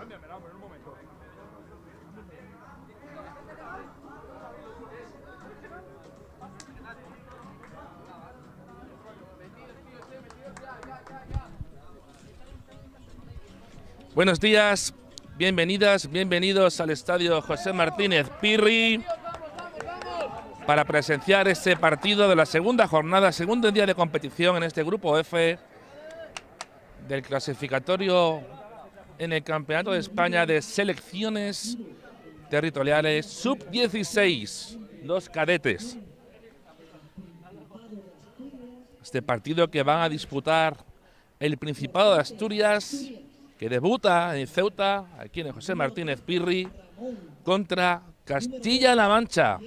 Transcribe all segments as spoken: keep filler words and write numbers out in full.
Buenos días, bienvenidas, bienvenidos al estadio José Martínez Pirri para presenciar este partido de la segunda jornada, segundo día de competición en este grupo F del clasificatorio en el Campeonato de España de Selecciones Territoriales sub dieciséis, los cadetes. Este partido que van a disputar el Principado de Asturias, que debuta en Ceuta, aquí en el José Martínez Pirri, contra Castilla-La Mancha.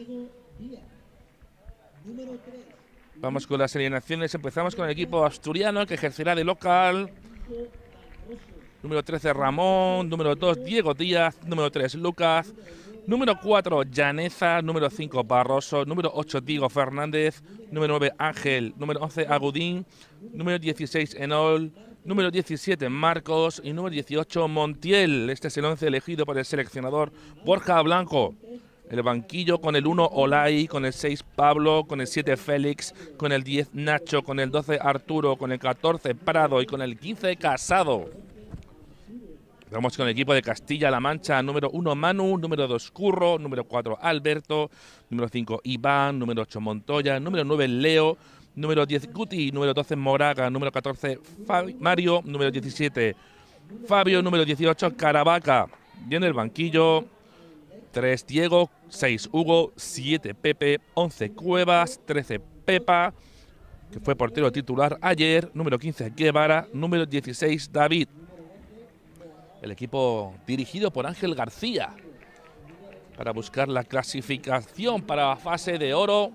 Vamos con las alineaciones, empezamos con el equipo asturiano que ejercerá de local. Número trece Ramón, número dos Diego Díaz, número tres Lucas, número cuatro Llaneza, número cinco Barroso, número ocho Diego Fernández, número nueve Ángel, número once Agudín, número dieciséis Enol, número diecisiete Marcos y número dieciocho Montiel. Este es el once elegido por el seleccionador Borja Blanco. El banquillo con el uno Olay, con el seis Pablo, con el siete Félix, con el diez Nacho, con el doce Arturo, con el catorce Prado y con el quince Casado. Vamos con el equipo de Castilla-La Mancha, número uno Manu, número dos Curro, número cuatro Alberto, número cinco Iván, número ocho Montoya, número nueve Leo, número diez Guti, número doce Moraga, número catorce Fabi, Mario, número diecisiete Fabio, número dieciocho Caravaca. Y en el banquillo, tres Diego, seis Hugo, siete Pepe, once Cuevas, trece Pepa, que fue portero titular ayer, número quince Guevara, número dieciséis David. El equipo dirigido por Ángel García para buscar la clasificación para la fase de oro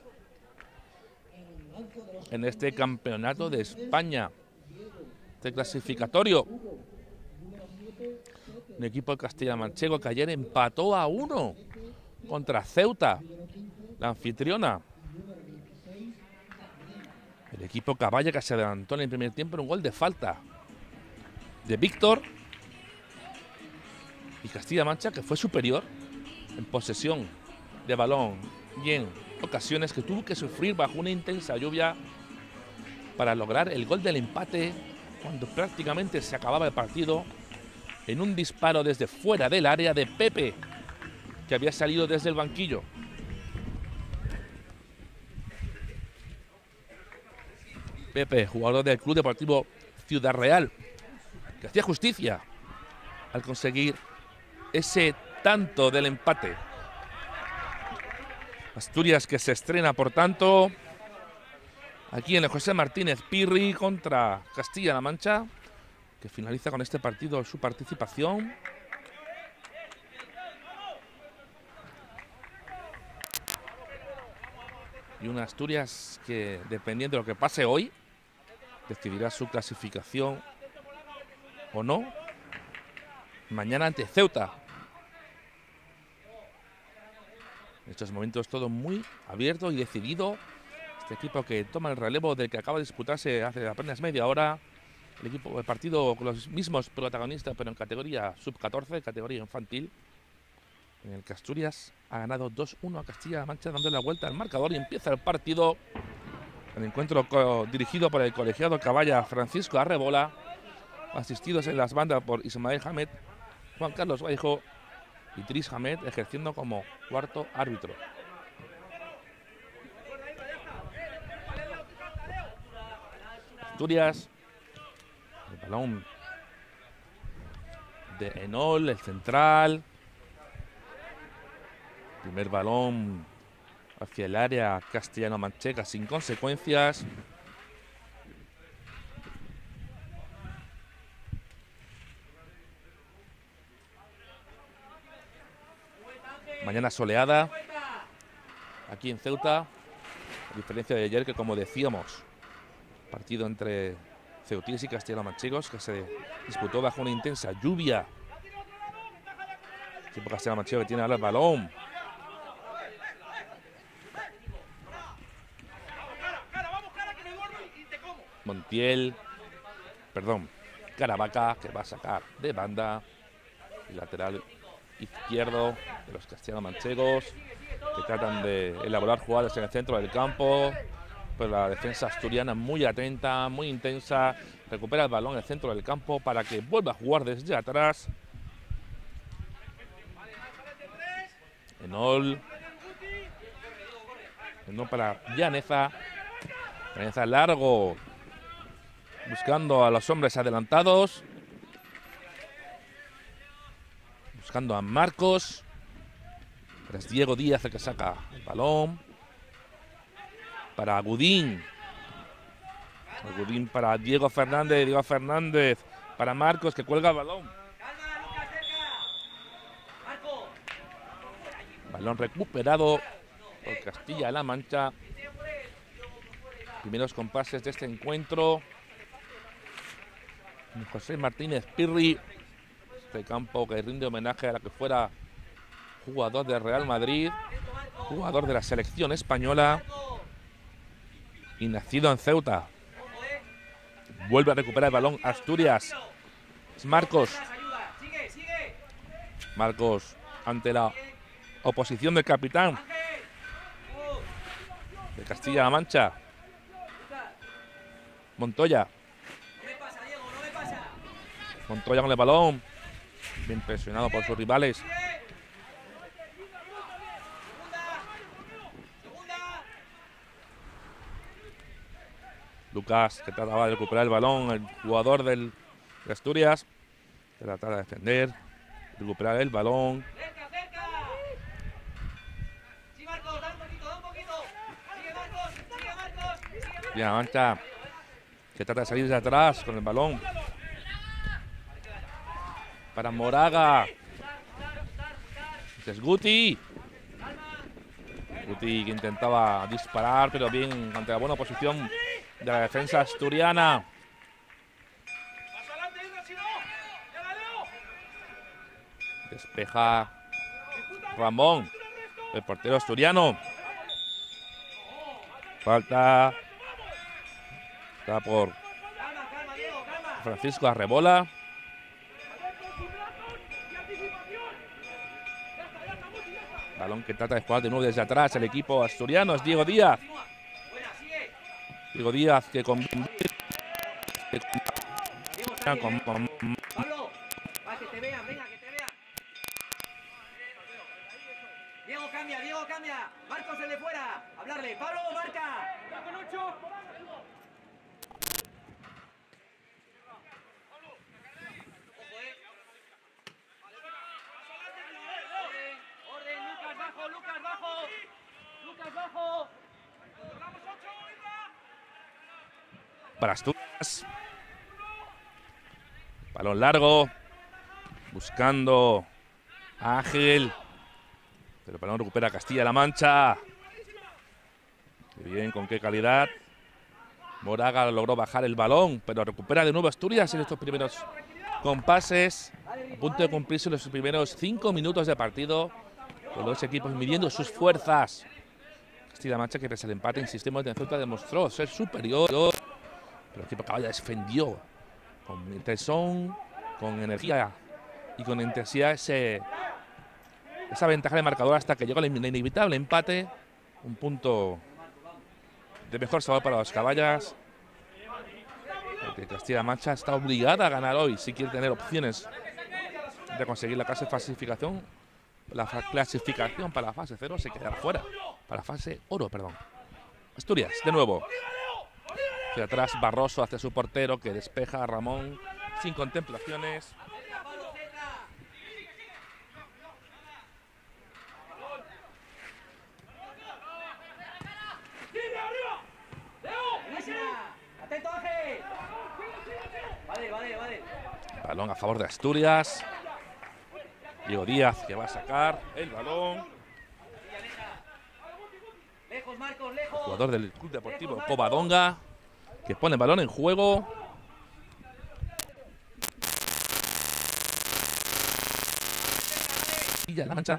en este campeonato de España, este clasificatorio. Un equipo de Castilla-Manchego que ayer empató a uno contra Ceuta, la anfitriona. El equipo Caballa que se adelantó en el primer tiempo en un gol de falta de Víctor. Y Castilla-Mancha que fue superior en posesión de balón y en ocasiones que tuvo que sufrir bajo una intensa lluvia para lograr el gol del empate cuando prácticamente se acababa el partido en un disparo desde fuera del área de Pepe, que había salido desde el banquillo. Pepe, jugador del Club Deportivo Ciudad Real, que hacía justicia al conseguir ese tanto del empate. Asturias que se estrena, por tanto, aquí en el José Martínez Pirri contra Castilla-La Mancha, que finaliza con este partido su participación. Y una Asturias que, dependiendo de lo que pase hoy, decidirá su clasificación o no mañana ante Ceuta. En estos momentos todo muy abierto y decidido. Este equipo que toma el relevo del que acaba de disputarse hace apenas media hora. El equipo, el partido con los mismos protagonistas, pero en categoría sub catorce, categoría infantil. En el que Asturias ha ganado dos uno a Castilla-La Mancha, dando la vuelta al marcador y empieza el partido. El encuentro dirigido por el colegiado Caballa Francisco Arrebola, asistidos en las bandas por Ismael Hamed, Juan Carlos Vallejo y Tris Hamed, ejerciendo como cuarto árbitro. Asturias, el balón de Enol, el central. Primer balón hacia el área castellano-manchega sin consecuencias. Mañana soleada aquí en Ceuta, a diferencia de ayer que, como decíamos, partido entre ceutíes y castellano-manchegos que se disputó bajo una intensa lluvia. El equipo castellano-manchego que tiene ahora el balón. Montiel, perdón, Caravaca, que va a sacar de banda. el lateral izquierdo de los castellano-manchegos, que tratan de elaborar jugadas en el centro del campo, pero la defensa asturiana muy atenta, muy intensa, recupera el balón en el centro del campo para que vuelva a jugar desde atrás. Enol. Enol para Llaneza. Llaneza largo, buscando a los hombres adelantados. Buscando a Marcos. Es Diego Díaz el que saca el balón. Para Agudín. Agudín para Diego Fernández. Diego Fernández para Marcos, que cuelga el balón. Balón recuperado por Castilla-La Mancha. Primeros compases de este encuentro. José Martínez Pirri. Este campo que rinde homenaje a la que fuera jugador del Real Madrid, jugador de la selección española y nacido en Ceuta. Vuelve a recuperar el balón Asturias. Es Marcos. Marcos ante la oposición del capitán de Castilla-La Mancha. Montoya. Montoya con el balón. Bien presionado por sus rivales. Lucas, que trataba de recuperar el balón, el jugador del de Asturias, que trataba de defender, recuperar el balón. Bien, Mancha, que trata de salir de atrás con el balón. Para Moraga. Es Guti. Guti que intentaba disparar, pero bien ante la buena posición de la defensa asturiana. Despeja Ramón, el portero asturiano. Falta. Está por Francisco Arrebola. Balón que trata de jugar de nuevo desde atrás el equipo asturiano. Es Diego Díaz. Diego Díaz que con, con, con Pablo, va, que te vean, venga, que te vean. Diego cambia, Diego cambia. Marcos el de fuera. Hablarle. Pablo, marca. Con ocho. Orden, Lucas bajo, Lucas bajo. Lucas bajo. para Asturias. Balón largo. Buscando a Ángel. Pero el balón recupera Castilla-La Mancha. Qué bien, con qué calidad. Moraga logró bajar el balón, pero recupera de nuevo Asturias en estos primeros compases. A punto de cumplirse los primeros cinco minutos de partido. Los dos equipos midiendo sus fuerzas. Castilla-La Mancha, que pese al empate, insistimos, en Ceuta demostró ser superior. Pero el equipo Caballa defendió con tesón, con energía y con intensidad ese, esa ventaja de marcador hasta que llegó el inevitable empate. Un punto de mejor sabor para los Caballas. Porque Castilla-La Mancha está obligada a ganar hoy si quiere tener opciones de conseguir la clasificación. La clasificación para la fase cero se quedará fuera. Para la fase oro, perdón. Asturias, de nuevo. Hacia atrás Barroso hacia su portero que despeja a Ramón sin contemplaciones. Balón a favor de Asturias. Diego Díaz que va a sacar el balón. El jugador del Club Deportivo Covadonga que pone el balón en juego. Castilla-La Mancha.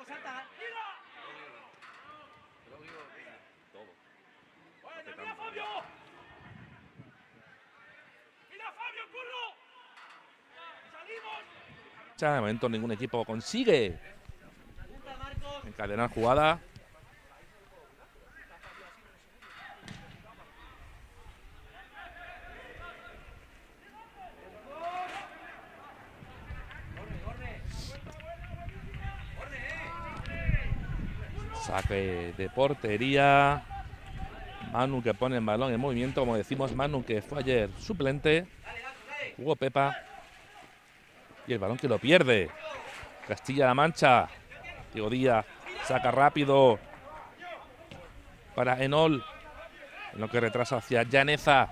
Marcos, salta. Todo. ¡Mira, Fabio! ¡Mira, Fabio, curro! ¡Salimos! De momento ningún equipo consigue Punta, Marcos. encadenar jugada. Saque de portería. Manu que pone el balón en movimiento, como decimos, Manu que fue ayer suplente. Jugó Pepa. Y el balón que lo pierde. Castilla-La Mancha. Diego Díaz saca rápido para Enol. En lo que retrasa hacia Llaneza.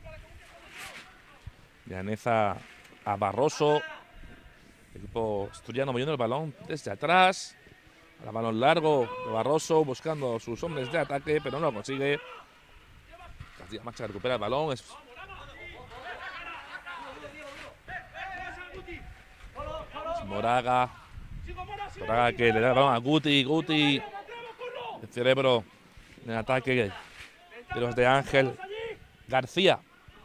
Llaneza a Barroso. El equipo asturiano moviendo el balón desde atrás. El balón largo de Barroso buscando a sus hombres de ataque, pero no lo consigue. Castilla-La Mancha recupera el balón. Es Moraga. Moraga que le da el balón a Guti. Guti. El cerebro en el ataque de los de Ángel García.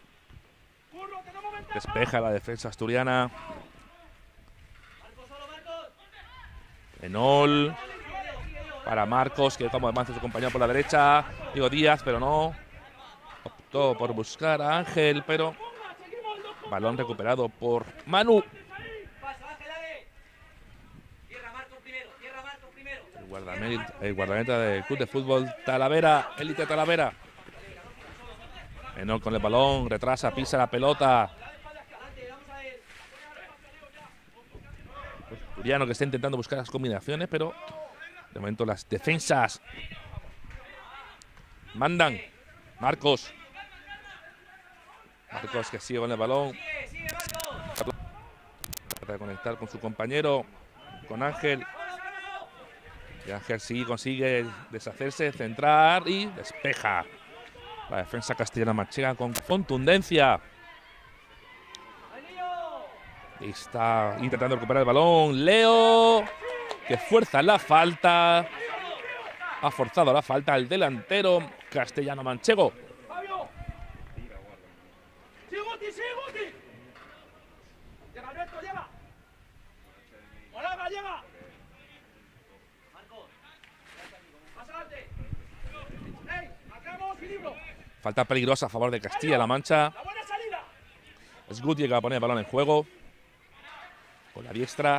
Despeja la defensa asturiana. Enol. Para Marcos, que como avanza su compañero por la derecha. Diego Díaz, pero no. Optó por buscar a Ángel, pero balón recuperado por Manu. El guardameta, el guardameta del club de fútbol Talavera, Élite Talavera. Enol con el balón, retrasa, pisa la pelota. Asturiano que está intentando buscar las combinaciones, pero de momento las defensas mandan. Marcos. Marcos que sigue con el balón. Trata de conectar con su compañero, con Ángel. Y Ángel sí consigue deshacerse, centrar y despeja. La defensa castellana-manchega con contundencia. Y está intentando recuperar el balón. Leo, que fuerza la falta. Ha forzado la falta el delantero castellano-manchego. Falta peligrosa a favor de Castilla-La Mancha. Es Guti que va a poner el balón en juego. Con la diestra.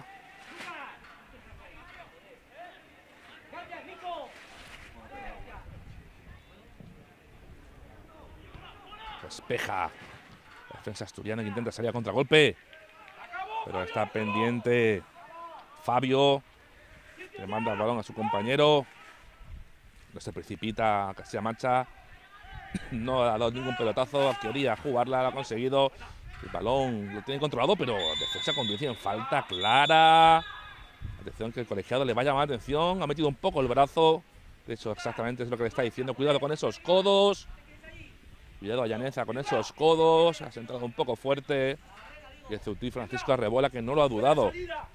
Despeja. La defensa asturiana que intenta salir a contragolpe. Pero está pendiente Fabio. Le manda el balón a su compañero. No se precipita Castilla-La Mancha. No ha dado ningún pelotazo. Quería jugarla, lo ha conseguido. El balón lo tiene controlado, pero defensa con conducción. Falta clara. Atención que el colegiado le va a llamar la atención. Ha metido un poco el brazo. De hecho, exactamente es lo que le está diciendo. Cuidado con esos codos. Cuidado a Llaneza con esos codos. Ha sentado un poco fuerte. Y el Ceutí Francisco Arrebola, que no lo ha dudado.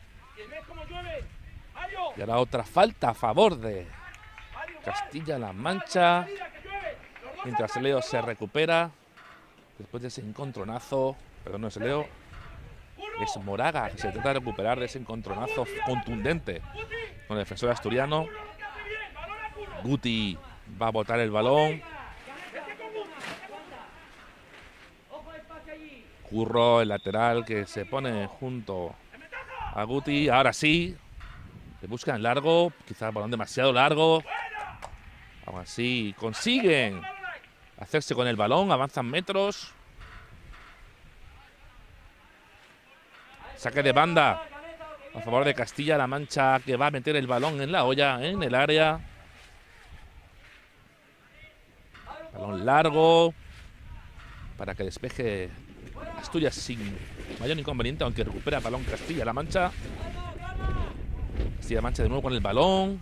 Y ahora otra falta a favor de Castilla-La Mancha. Mientras el Leo se recupera. Después de ese encontronazo. Perdón, no es Leo. Es Moraga que se trata de recuperar de ese encontronazo contundente con el defensor asturiano. Guti va a botar el balón. Curro, el lateral que se pone junto a Guti. Ahora sí. Le buscan largo. Quizá el balón demasiado largo. Aún así consiguen hacerse con el balón. Avanzan metros. Saque de banda a favor de Castilla-La Mancha, que va a meter el balón en la olla, en el área. Balón largo para que despeje Asturias sin mayor inconveniente, aunque recupera el balón Castilla-La Mancha. Castilla-La Mancha de nuevo con el balón.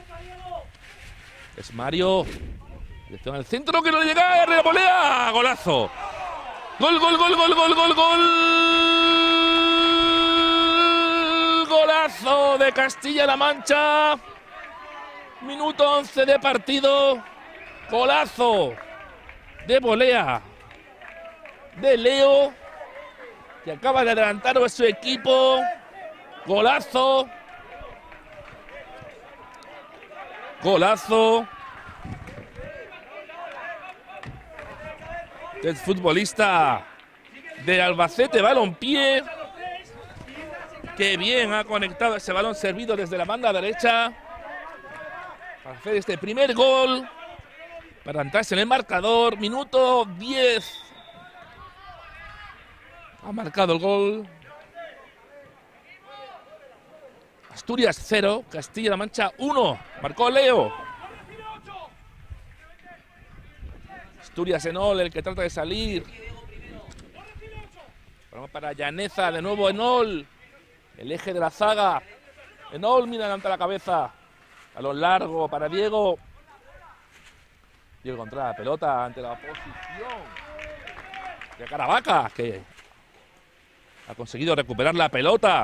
Es Mario. Dirección al centro que no llega. ¡Repolea! ¡Golazo! ¡Gol, gol, gol, gol, gol, gol, gol! ¡Golazo Golazo de Castilla-La Mancha. Minuto once de partido. Golazo de volea de Leo, que acaba de adelantar a su equipo. Golazo. Golazo del futbolista de Albacete Balompié. Qué bien ha conectado ese balón servido desde la banda derecha para hacer este primer gol, para entrarse en el marcador. Minuto diez. Ha marcado el gol. Asturias cero, Castilla-La Mancha uno. Marcó Leo. Asturias Enol, el que trata de salir. Vamos para Llaneza, de nuevo Enol. El eje de la zaga. Enol mira delante la cabeza. A lo largo para Diego. Diego contra la pelota ante la oposición de Caravaca, que ha conseguido recuperar la pelota.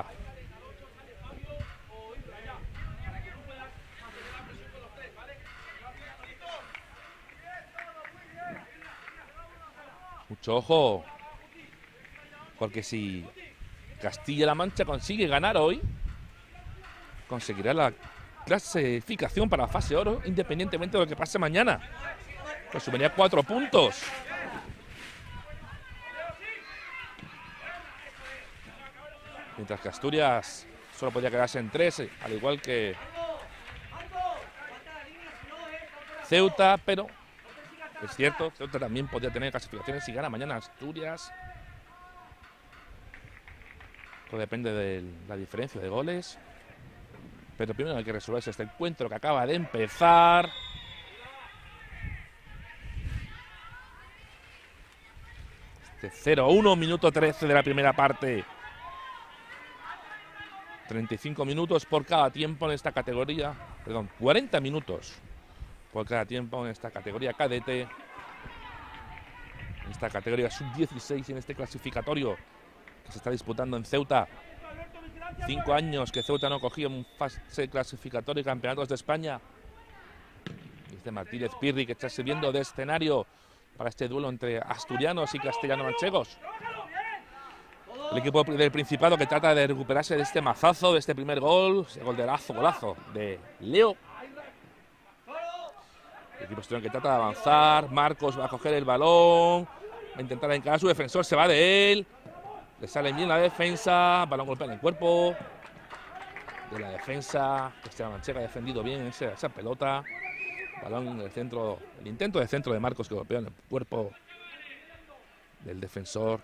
Mucho ojo, porque si Castilla-La Mancha consigue ganar hoy, conseguirá la clasificación para la fase oro, independientemente de lo que pase mañana. Pues subiría cuatro puntos. Mientras que Asturias solo podía quedarse en tres, al igual que Ceuta, pero es cierto, Ceuta también podría tener clasificaciones si gana mañana Asturias. Todo depende de la diferencia de goles. Pero primero hay que resolverse este encuentro que acaba de empezar. Este cero uno, minuto trece de la primera parte. treinta y cinco minutos por cada tiempo en esta categoría. Perdón, cuarenta minutos por cada tiempo en esta categoría cadete. En esta categoría sub dieciséis, en este clasificatorio que se está disputando en Ceuta. Cinco años que Ceuta no cogía un fase clasificatorio y campeonatos de España. Este Martínez Pirri, que está sirviendo de escenario para este duelo entre asturianos y castellano-manchegos. El equipo del Principado que trata de recuperarse de este mazazo, de este primer gol, ese gol de lazo, golazo de Leo. El equipo asturiano que trata de avanzar. Marcos va a coger el balón, va a intentar encarar a su defensor, se va de él. Le sale bien la defensa, balón golpea en el cuerpo de la defensa. Esteban Manchega ha defendido bien esa, esa pelota. Balón en el centro, el intento de centro de Marcos que golpea en el cuerpo del defensor.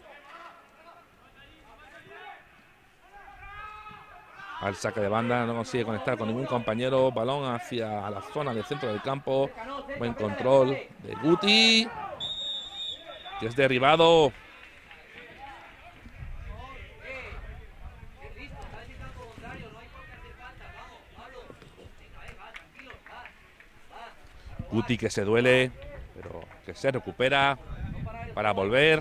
Al saque de banda, no consigue conectar con ningún compañero. Balón hacia la zona del centro del campo. Buen control de Guti, que es derribado. Guti que se duele, pero que se recupera para volver.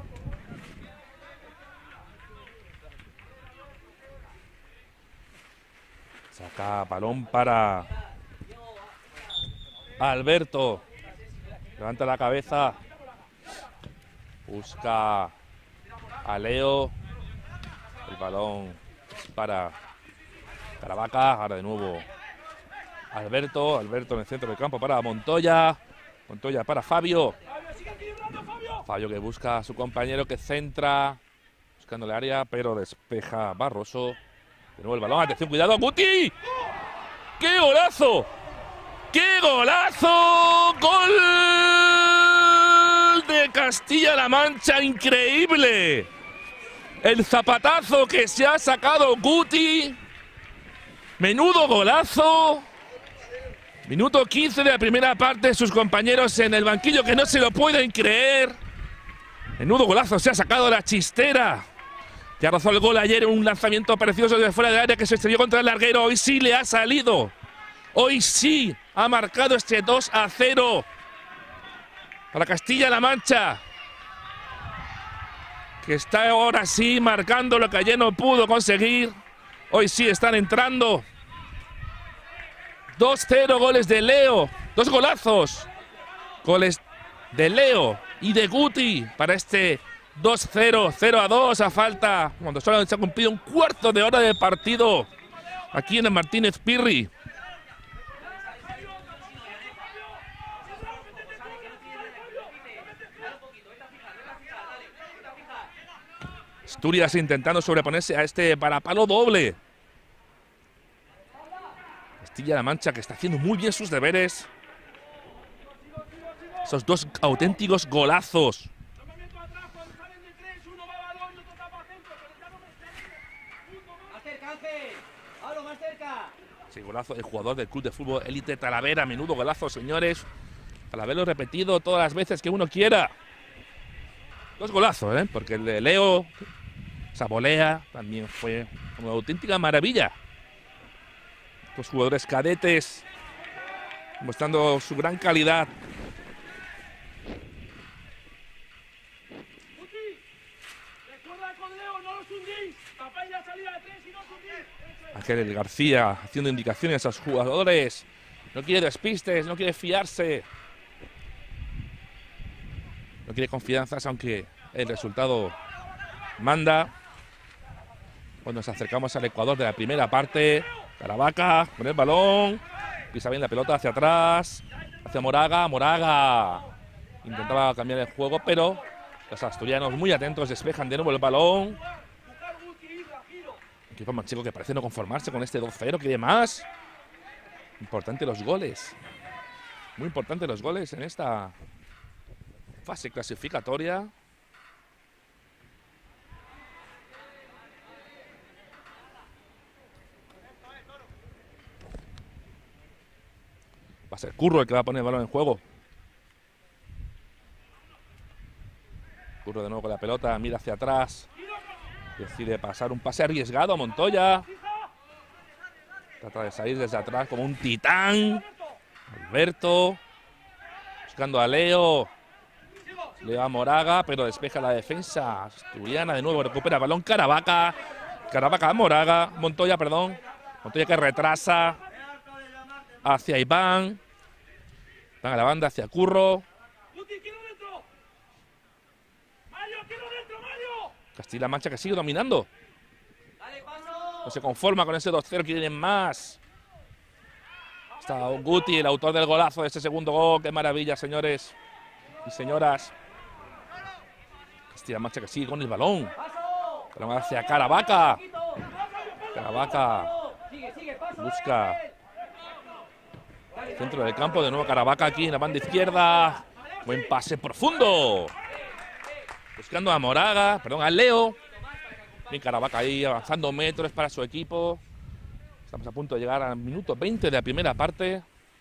Saca balón para Alberto. Levanta la cabeza. Busca a Leo. El balón es para Caravaca. Ahora de nuevo Alberto. Alberto en el centro del campo para Montoya. Montoya para Fabio. Fabio que busca a su compañero, que centra buscando el área, pero despeja Barroso. De nuevo el balón, atención, cuidado, Guti. ¡Qué golazo! ¡Qué golazo! ¡Gol de Castilla-La Mancha! ¡Increíble! El zapatazo que se ha sacado Guti. Menudo golazo. Minuto quince de la primera parte, sus compañeros en el banquillo que no se lo pueden creer. Menudo golazo se ha sacado la chistera. Ya rozó el gol ayer en un lanzamiento precioso desde fuera del área que se estrelló contra el larguero. Hoy sí le ha salido. Hoy sí ha marcado este dos a cero para Castilla-La Mancha, que está ahora sí marcando lo que ayer no pudo conseguir. Hoy sí están entrando. dos cero, goles de Leo. Dos golazos. Goles de Leo y de Guti para este dos cero, cero a dos a falta, cuando solo se ha cumplido un cuarto de hora de partido aquí en el Martínez Pirri. Asturias intentando sobreponerse a este varapalo doble. Castilla-La Mancha, que está haciendo muy bien sus deberes. Esos dos auténticos golazos. Más cerca, Ángel. Pablo, más cerca. Sí, golazo del jugador del Club de Fútbol Élite Talavera. Menudo golazo, señores. Para haberlo repetido todas las veces que uno quiera. Dos golazos, ¿eh? Porque el de Leo, esa volea, también fue una auténtica maravilla. Los jugadores cadetes mostrando su gran calidad. Ángel García haciendo indicaciones a los jugadores. No quiere despistes, no quiere fiarse. No quiere confianzas, aunque el resultado manda. Pues nos acercamos al Ecuador de la primera parte. Caravaca con el balón. Pisa bien la pelota hacia atrás. Hacia Moraga. Moraga intentaba cambiar el juego, pero los asturianos muy atentos despejan de nuevo el balón. Equipo manchego que parece no conformarse con este dos cero. Quiere más. Importante los goles. Muy importante los goles en esta fase clasificatoria. Va a ser Curro el que va a poner el balón en juego. Curro de nuevo con la pelota, mira hacia atrás. Decide pasar un pase arriesgado a Montoya. Trata de salir desde atrás como un titán. Alberto. Buscando a Leo. Le va a Moraga, pero despeja la defensa asturiana. De nuevo recupera el balón Caravaca. Caravaca a Moraga. Montoya, perdón. Montoya que retrasa. Hacia Iván. Van a la banda hacia Curro. Castilla-La Mancha que sigue dominando. No se conforma con ese dos cero, quieren más. Está Guti, el autor del golazo de ese segundo gol. Qué maravilla, señores y señoras. Castilla-La Mancha que sigue con el balón. Balón hacia Caravaca. Caravaca busca el centro del campo. De nuevo Caravaca aquí en la banda izquierda. Buen pase profundo. Buscando a Moraga, perdón, a Leo. Bien Caravaca ahí avanzando metros para su equipo. Estamos a punto de llegar al minuto veinte de la primera parte.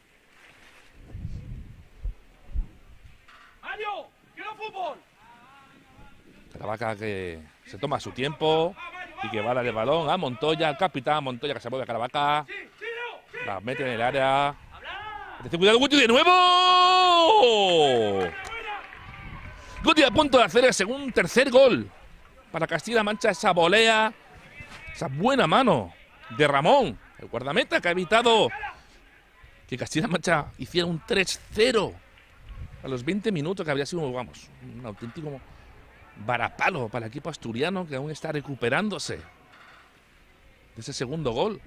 Caravaca que se toma su tiempo y que va a dar el balón a Montoya, al capitán Montoya que se mueve a Caravaca. La mete en el área. Cuidado, Guti de nuevo. Guti a punto de hacer el segundo, tercer gol para Castilla-La Mancha. Esa volea, esa buena mano de Ramón, el guardameta que ha evitado que Castilla-La Mancha hiciera un tres cero a los veinte minutos, que habría sido, vamos, un auténtico varapalo para el equipo asturiano, que aún está recuperándose de ese segundo gol.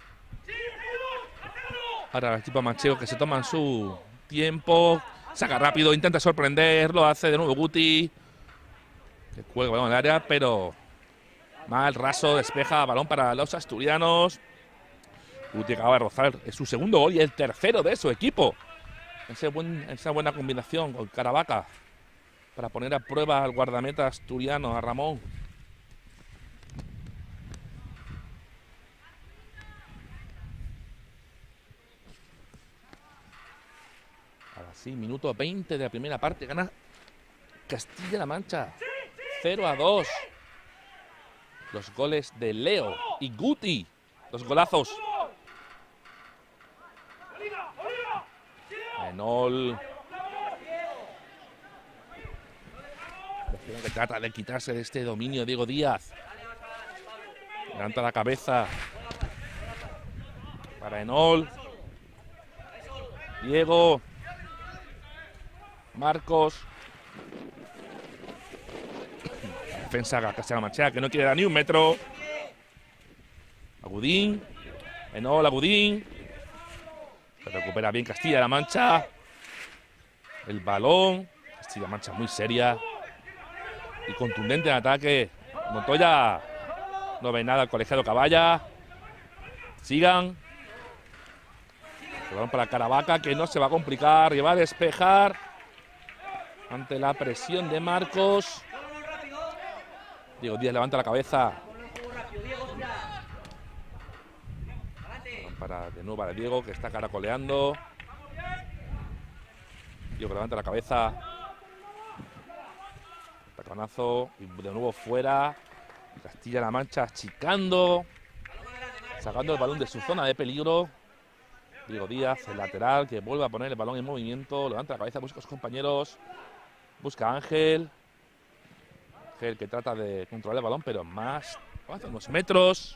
Ahora el equipo manchego que se toman su tiempo. Saca rápido, intenta sorprender, lo hace de nuevo Guti. Que cuelga el balón en el área, pero mal, raso, despeja, balón para los asturianos. Guti acaba de rozar su segundo gol y el tercero de su equipo. Ese buen, esa buena combinación con Caravaca para poner a prueba al guardameta asturiano, a Ramón. Sí, minuto veinte de la primera parte. Gana Castilla-La Mancha. cero a dos. Los goles de Leo y Guti. Los golazos. Menol. Que trata de quitarse de este dominio Diego Díaz. Levanta la cabeza. Para Enol. Diego. Marcos. Defensa Castilla-La Mancha, que no quiere dar ni un metro. Agudín. Enol, Agudín. Se recupera bien Castilla-La Mancha. El balón. Castilla-La Mancha muy seria y contundente en ataque. Montoya. No ve nada el colegiado Caballa. Sigan. El balón para Caravaca, que no se va a complicar. Y va a despejar ante la presión de Marcos. Diego Díaz levanta la cabeza. Para, de nuevo para Diego, que está caracoleando. Diego levanta la cabeza. Taconazo. Y de nuevo fuera. Castilla-La Mancha achicando. Sacando el balón de su zona de peligro. Diego Díaz, el lateral, que vuelve a poner el balón en movimiento. Levanta la cabeza, busca a sus compañeros. Busca a Ángel. Ángel que trata de controlar el balón, pero más. Hace unos metros.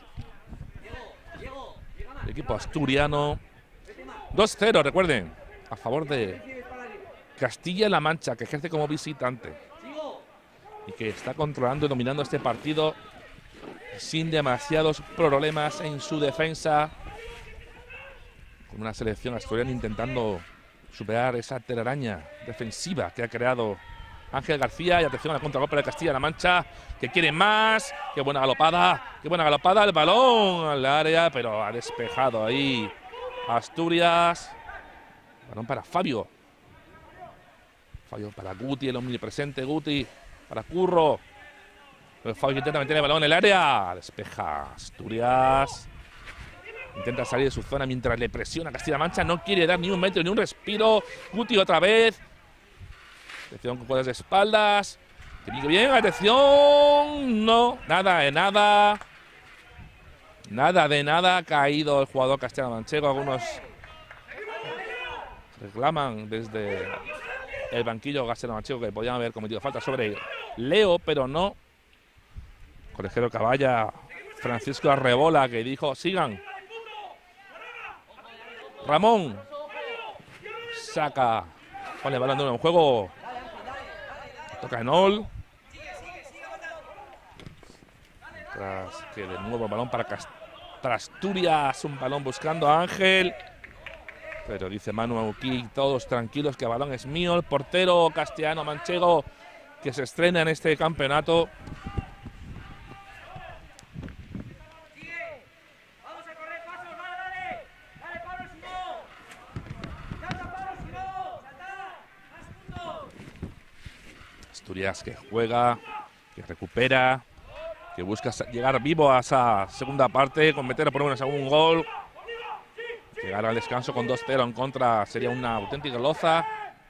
El equipo asturiano. dos cero, recuerden. A favor de Castilla-La Mancha, que ejerce como visitante. Y que está controlando y dominando este partido sin demasiados problemas en su defensa. Con una selección asturiana intentando superar esa telaraña defensiva que ha creado Ángel García. Y atención al contragolpe de Castilla-La Mancha, que quiere más. Qué buena galopada, qué buena galopada. El balón al área, pero ha despejado ahí Asturias. Balón para Fabio. Fabio para Guti, el omnipresente Guti. Para Curro. El Fabio intenta meter el balón en el área. Despeja Asturias. Intenta salir de su zona mientras le presiona Castilla-La Mancha. No quiere dar ni un metro ni un respiro. Guti otra vez. Atención con cuerdas de espaldas. Que bien, bien, atención. No, nada de nada. Nada de nada. Ha caído el jugador Castilla-La-Manchego. Algunos reclaman desde el banquillo Castilla-La-Manchego que podían haber cometido falta sobre Leo, pero no. Colegiero Caballa, Francisco Arrebola, que dijo, sigan. Ramón. Saca. Pone el balón de nuevo en juego. Toca Enol. Tras que de nuevo el balón para, Cast para Asturias. Un balón buscando a Ángel. Pero dice Manu Auquí, todos tranquilos, que el balón es mío. El portero castellano manchego que se estrena en este campeonato. Asturias que juega, que recupera, que busca llegar vivo a esa segunda parte, con meter por un segundo gol. Llegar al descanso con dos cero en contra sería una auténtica loza.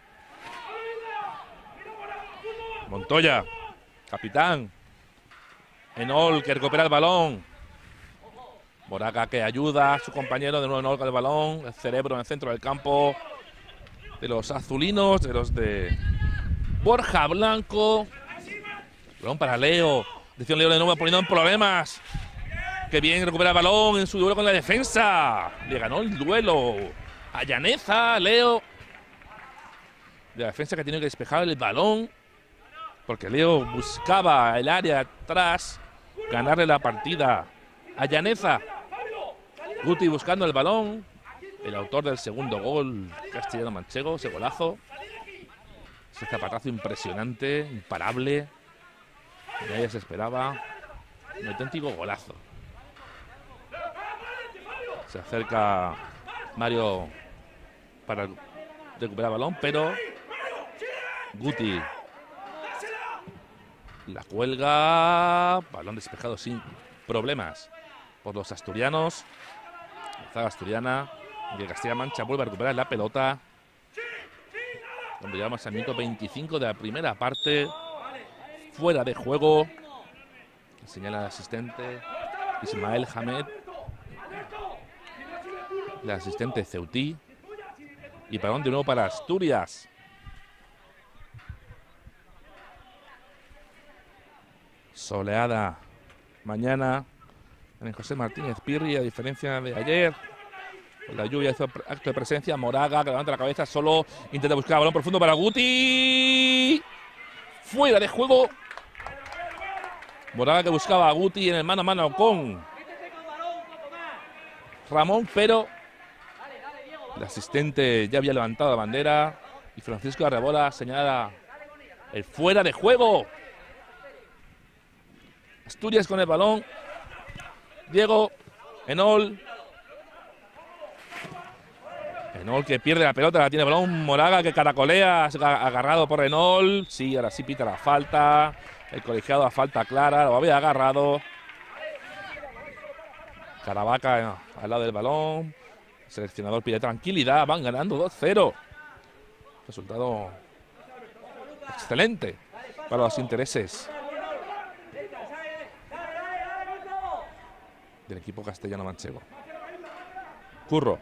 Montoya, capitán. Enol que recupera el balón. Moraga que ayuda a su compañero, de nuevo Enol con el balón. El cerebro en el centro del campo de los azulinos, de los de Borja Blanco. Balón para Leo. Atención, Leo de nuevo poniendo en problemas. Que bien recupera el balón en su duelo con la defensa. Le ganó el duelo a Llaneza, Leo. De la defensa que tiene que despejar el balón. Porque Leo buscaba el área atrás. Ganarle la partida a Llaneza. Guti buscando el balón. El autor del segundo gol castellano manchego, ese golazo. Ese zapatazo impresionante, imparable. Nadie se esperaba. Un auténtico golazo. Se acerca Mario para recuperar el balón, pero Guti la cuelga. Balón despejado sin problemas por los asturianos. La zaga asturiana. Y el Castilla-La Mancha vuelve a recuperar la pelota. Donde llegamos al minuto veinticinco de la primera parte. Fuera de juego. Señala el asistente Ismael Hamed. El asistente Ceutí. Y balón de nuevo para Asturias. Soleada mañana en José Martínez Pirri, a diferencia de ayer. La lluvia hizo acto de presencia. Moraga, que levanta la cabeza solo. Intenta buscar el balón profundo para Guti. Fuera de juego. Moraga que buscaba a Guti en el mano a mano con Ramón, pero el asistente ya había levantado la bandera. Y Francisco Arrebola señala el fuera de juego. Asturias con el balón. Diego Enol. Enol que pierde la pelota, la tiene el balón. Moraga que caracolea, agarrado por Enol. Sí, ahora sí pita la falta. El colegiado a falta clara, lo había agarrado. Caravaca eh, al lado del balón. El seleccionador pide tranquilidad, van ganando dos cero. Resultado excelente para los intereses del equipo castellano-manchego. Curro,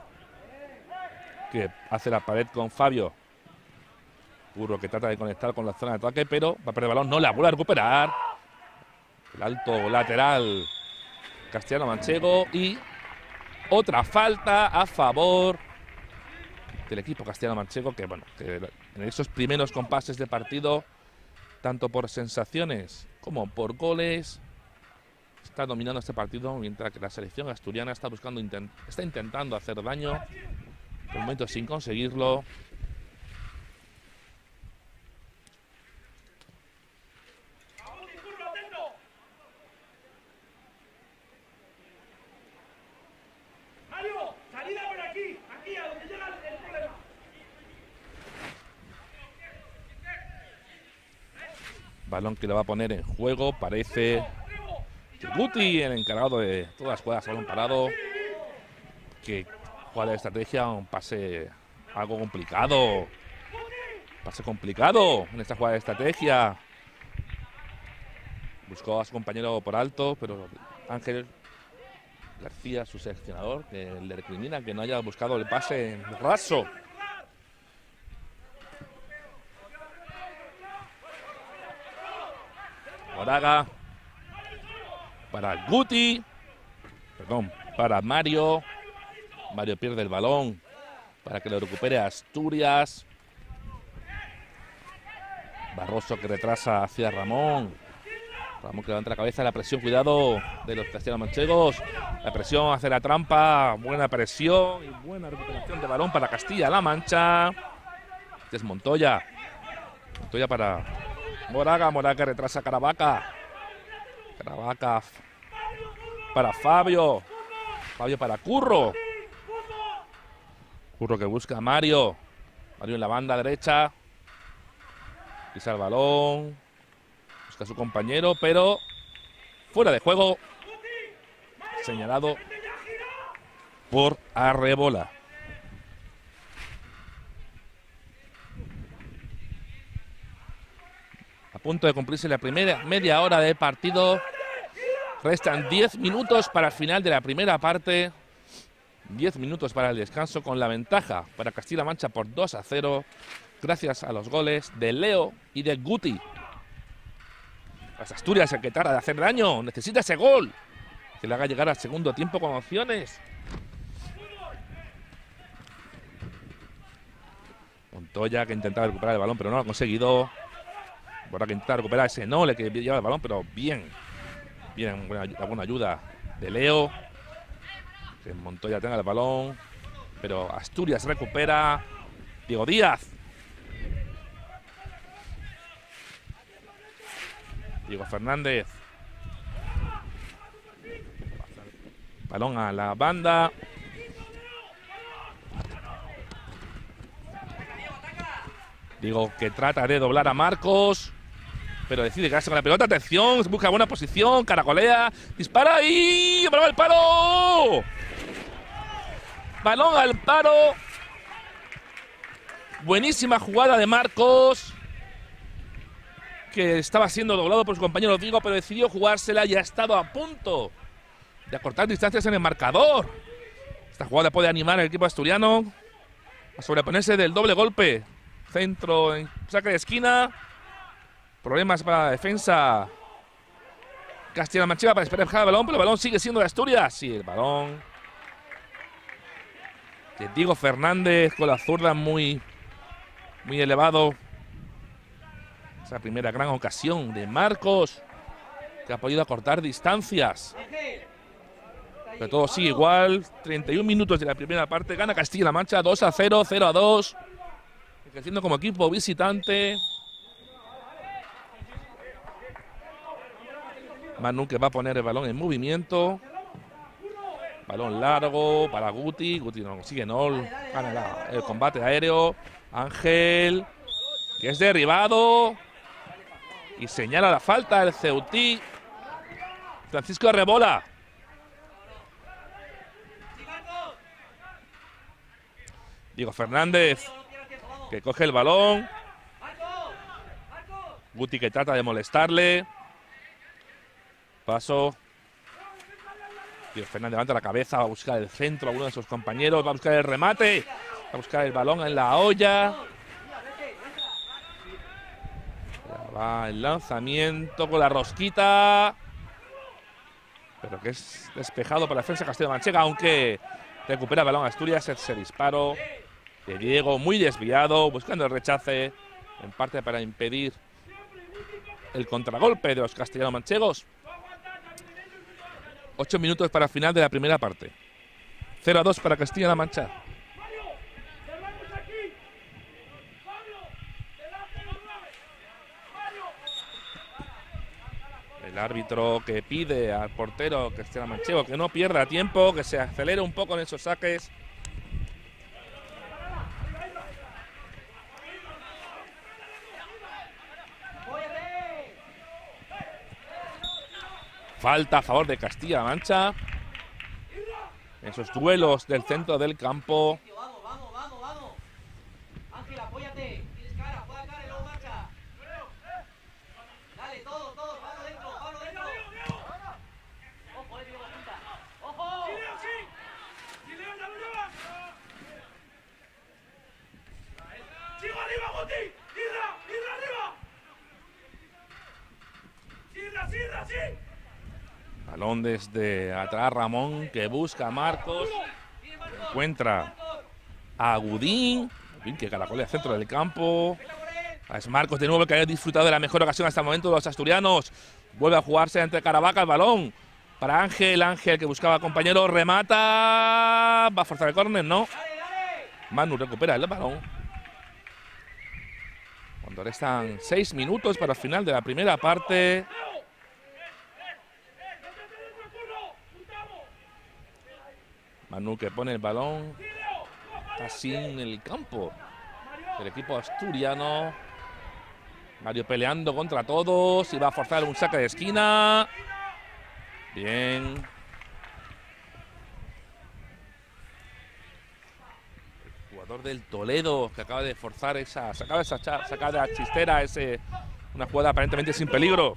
que hace la pared con Fabio. Curro que trata de conectar con la zona de ataque, pero va a perder el balón, no la vuelve a recuperar. El alto lateral castellano-manchego y otra falta a favor del equipo castellano-manchego, que bueno, que en esos primeros compases de partido, tanto por sensaciones como por goles, está dominando este partido, mientras que la selección asturiana está buscando, intent está intentando hacer daño, de momento sin conseguirlo. Mario, salida por aquí, aquí a donde llega el problema. Balón que lo va a poner en juego, parece Guti, el encargado de todas las jugadas a balón parado. Que juega de estrategia, un pase algo complicado. Pase complicado en esta jugada de estrategia. Buscó a su compañero por alto, pero Ángel García, su seleccionador, que le recrimina que no haya buscado el pase en raso. Moraga para Guti, perdón, para Mario. Mario pierde el balón para que lo recupere Asturias. Barroso que retrasa hacia Ramón. Ramón que levanta la cabeza, la presión, cuidado de los castellanos-manchegos. La presión hace la trampa, buena presión y buena recuperación de balón para Castilla-La Mancha. Este es Montoya. Montoya para Moraga, Moraga que retrasa a Caravaca. Caravaca para Fabio. Fabio para Curro. Curro que busca a Mario. Mario en la banda derecha. Pisa el balón. Busca a su compañero, pero fuera de juego. Señalado por Arrebola. A punto de cumplirse la primera media hora de partido. Restan diez minutos para el final de la primera parte. diez minutos para el descanso, con la ventaja para Castilla-La Mancha por dos a cero. Gracias a los goles de Leo y de Guti. Las Asturias, el que trata de hacer daño, necesita ese gol que le haga llegar al segundo tiempo con opciones. Montoya que intentaba recuperar el balón, pero no lo ha conseguido. Ahora que intenta recuperar ese Nole que lleva el balón, pero bien. Bien, buena, buena ayuda de Leo. Que Montoya tenga el balón, pero Asturias recupera. Diego Díaz. Diego Fernández. Balón a la banda. Diego que trata de doblar a Marcos, pero decide quedarse con la pelota. Atención, busca buena posición, caracolea, dispara y balón al palo. Balón al palo. Buenísima jugada de Marcos, que estaba siendo doblado por su compañero Diego, pero decidió jugársela y ha estado a punto de acortar distancias en el marcador. Esta jugada puede animar al equipo asturiano a sobreponerse del doble golpe. Centro en saque de esquina. Problemas para la defensa Castilla-La Manchega para despejar el balón, pero el balón sigue siendo de Asturias. Sí, el balón de Diego Fernández con la zurda muy, muy elevado. Esa primera gran ocasión de Marcos, que ha podido acortar distancias. Pero todo sigue igual. treinta y un minutos de la primera parte. Gana Castilla-La Mancha dos a cero, cero a dos. Creciendo como equipo visitante. Manu que va a poner el balón en movimiento. Balón largo para Guti. Guti no consigue, no. Gana la, el combate aéreo. Ángel, que es derribado. Y señala la falta el Ceutí. Francisco Arrebola. Diego Fernández, que coge el balón. Guti que trata de molestarle. Paso. Diego Fernández levanta la cabeza, va a buscar el centro a uno de sus compañeros, va a buscar el remate, va a buscar el balón en la olla. Ya va el lanzamiento con la rosquita. Pero que es despejado por la defensa Castilla-Manchega, aunque recupera el balón Asturias. Ese disparo de Diego, muy desviado, buscando el rechace, en parte para impedir el contragolpe de los castellano-manchegos. Ocho minutos para el final de la primera parte. cero a dos para Castilla-La Mancha. El árbitro que pide al portero castellano-manchego que no pierda tiempo, que se acelere un poco en esos saques. Falta a favor de Castilla-La Mancha. Esos duelos del centro del campo. Vamos, vamos, vamos, vamos. Ángel, apóyate. Tienes cara, juega cara y luego marcha. Dale, todo, todo, Pablo dentro, Pablo dentro. Ojo, eh, Diego, la punta. ¡Ojo! ¡Sileo, sí! ¡Sileo, ya lo lleva! ¡Sigo arriba, Guti! ¡Irra! ¡Irra arriba! ¡Sirra, sirra, sí! Balón desde atrás Ramón, que busca a Marcos. Encuentra a Gudín. Gudín que caracolea al centro del campo. Es Marcos de nuevo, que ha disfrutado de la mejor ocasión hasta el momento de los asturianos. Vuelve a jugarse entre Caravaca el balón. Para Ángel, Ángel que buscaba compañero, remata. Va a forzar el córner, ¿no? Manu recupera el balón. Cuando restan seis minutos para el final de la primera parte. Manu que pone el balón casi en el campo. El equipo asturiano. Mario peleando contra todos y va a forzar un saque de esquina. Bien. El jugador del Toledo que acaba de forzar esa, sacaba esa sacar de la chistera, ese, una jugada aparentemente sin peligro.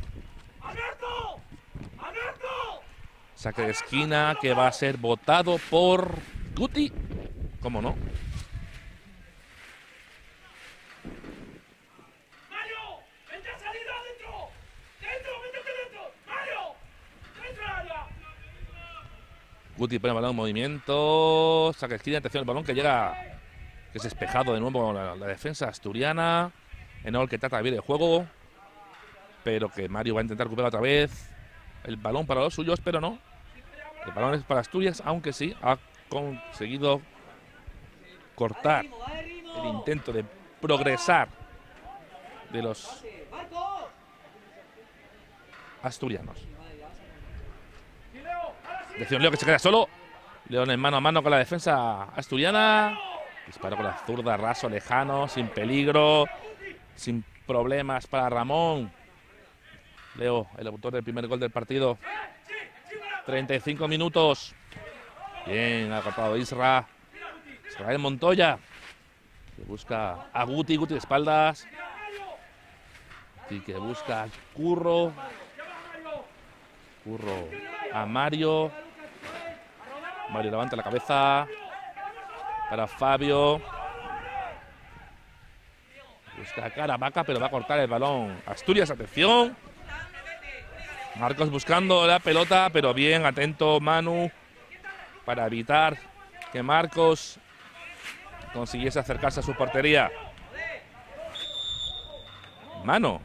Saque de esquina que va a ser votado por Guti. ¿Cómo no? ¡Mario! ¡Vente a salir adentro! ¡Dentro! ¡Métete dentro! ¡Mario! ¡Dentro del área! Guti pone el balón en movimiento. Saque de esquina, atención al balón que llega, que es despejado de nuevo la, la defensa asturiana. Enol que trata de abrir el juego, pero que Mario va a intentar recuperar otra vez el balón para los suyos, pero no. El balón es para Asturias, aunque sí ha conseguido cortar el intento de progresar de los asturianos. Decisión Leo que se queda solo. León en mano a mano con la defensa asturiana. Disparo con la zurda, raso, lejano, sin peligro, sin problemas para Ramón. Leo, el autor del primer gol del partido. treinta y cinco minutos. Bien, ha cortado Isra. Israel Montoya. Que busca a Guti, Guti de espaldas. Y que busca a Curro. Curro a Mario. Mario levanta la cabeza. Para Fabio. Busca a Caravaca, pero va a cortar el balón. Asturias, atención. Marcos buscando la pelota, pero bien, atento Manu para evitar que Marcos consiguiese acercarse a su portería. Mano.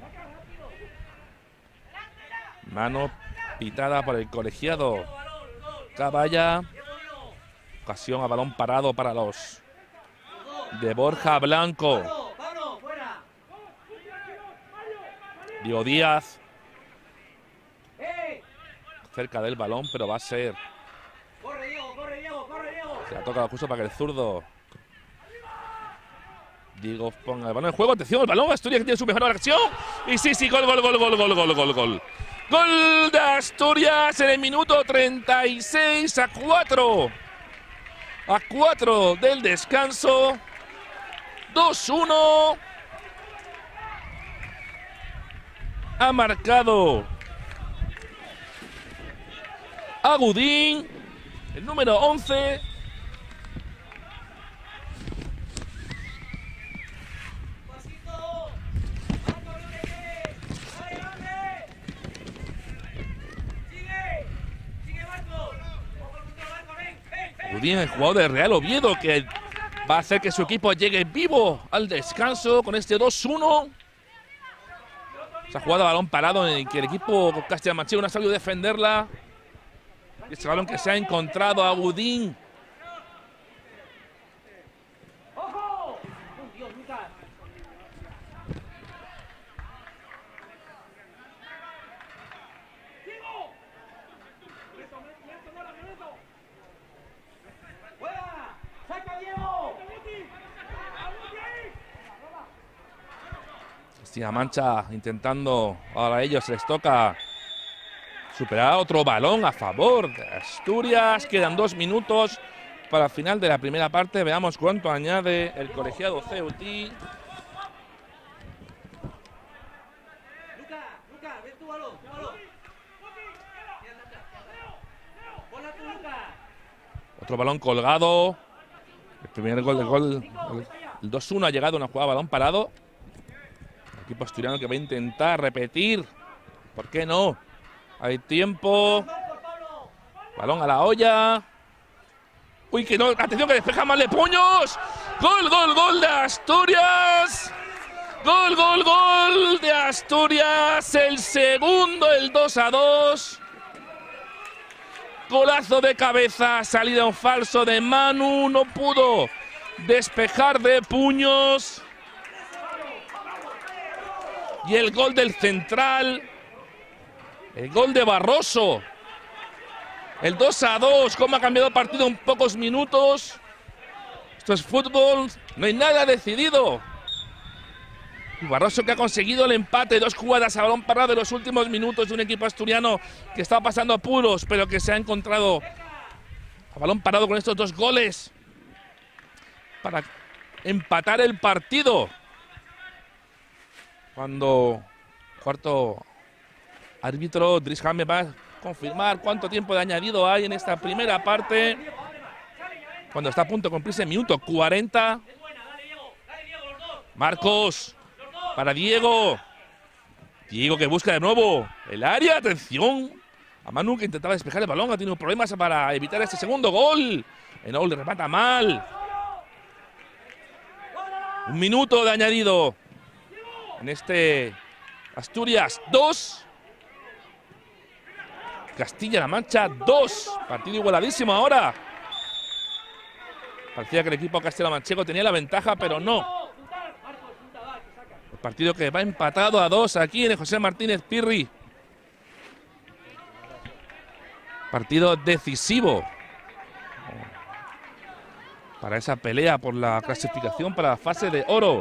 Mano pitada por el colegiado Caballa. Ocasión a balón parado para los de Borja Blanco. Diego Díaz. Cerca del balón, pero va a ser. Se la toca justo para que el zurdo Diego ponga el balón en juego. Atención, el balón. Asturias que tiene su mejor acción. Y sí, sí, gol, gol, gol, gol, gol, gol, gol, gol. Gol de Asturias en el minuto treinta y seis a cuatro. A cuatro del descanso. dos uno. Ha marcado Agudín, el número once. Agudín, el jugador de Real Oviedo, que va a hacer que su equipo llegue vivo al descanso con este dos uno. Se ha jugado a balón parado en el que el equipo castellano-manchego no ha sabido defenderla. Y este balón que se ha encontrado a Agudín. ¡Ojo! Dios, Lucas. ¡Diego! ¡Fuera! ¡Saca, Diego! Castilla-Mancha intentando, ahora a ellos les toca superar otro balón a favor de Asturias. Quedan dos minutos para el final de la primera parte. Veamos cuánto añade el colegiado Ceutí. Lucas, Lucas, ven tu balón, tu balón. Bola tú, Lucas. Otro balón colgado. El primer gol, el gol, el, el dos uno ha llegado una jugada a balón parado. El equipo asturiano que va a intentar repetir. ¿Por qué no? Hay tiempo. Balón a la olla. Uy, que no. Atención que despeja mal de puños. Gol, gol, gol de Asturias. Gol, gol, gol de Asturias. El segundo, el dos a dos. Golazo de cabeza. Salida en falso de Manu. No pudo despejar de puños. Y el gol del central. El gol de Barroso. El dos a dos. Cómo ha cambiado el partido en pocos minutos. Esto es fútbol. No hay nada decidido. Y Barroso que ha conseguido el empate. Dos jugadas a balón parado en los últimos minutos de un equipo asturiano que está pasando apuros, pero que se ha encontrado a balón parado con estos dos goles para empatar el partido. Cuando cuarto árbitro Dries Jaime va a confirmar cuánto tiempo de añadido hay en esta primera parte. Cuando está a punto de cumplirse el minuto cuarenta. Marcos para Diego. Diego que busca de nuevo el área. Atención a Manu que intentaba despejar el balón. Ha tenido problemas para evitar este segundo gol. Enoul le remata mal. Un minuto de añadido en este Asturias dos. Castilla-La Mancha dos. Partido igualadísimo ahora. Parecía que el equipo castellano-manchego tenía la ventaja, pero no. El partido que va empatado a dos aquí en el José Martínez Pirri. Partido decisivo para esa pelea por la clasificación para la fase de oro.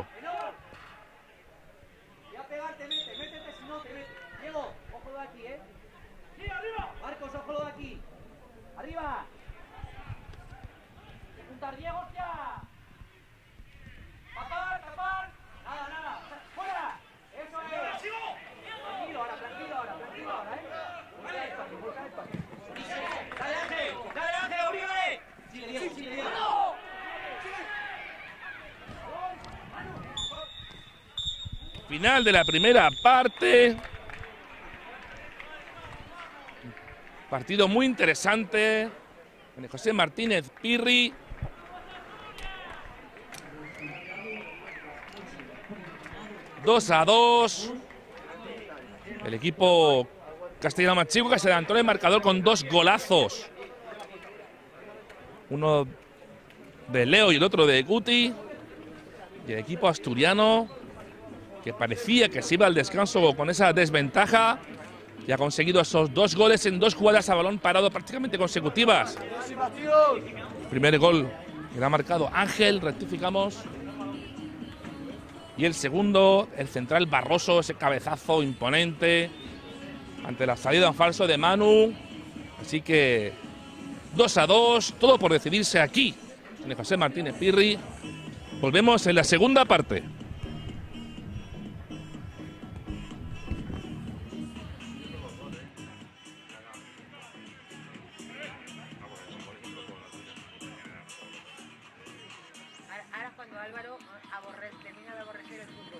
Final de la primera parte. Partido muy interesante en el José Martínez Pirri. dos a dos. El equipo castellano-manchego que se adelantó en el marcador con dos golazos. Uno de Leo y el otro de Guti. Y el equipo asturiano, que parecía que se iba al descanso con esa desventaja, y ha conseguido esos dos goles en dos jugadas a balón parado prácticamente consecutivas. Primer gol que le ha marcado Ángel, rectificamos. Y el segundo, el central Barroso, ese cabezazo imponente ante la salida en falso de Manu. Así que dos a dos, todo por decidirse aquí en el José Martínez Pirri. Volvemos en la segunda parte. Ahora cuando Álvaro aborre, termina de aborrecer el fútbol.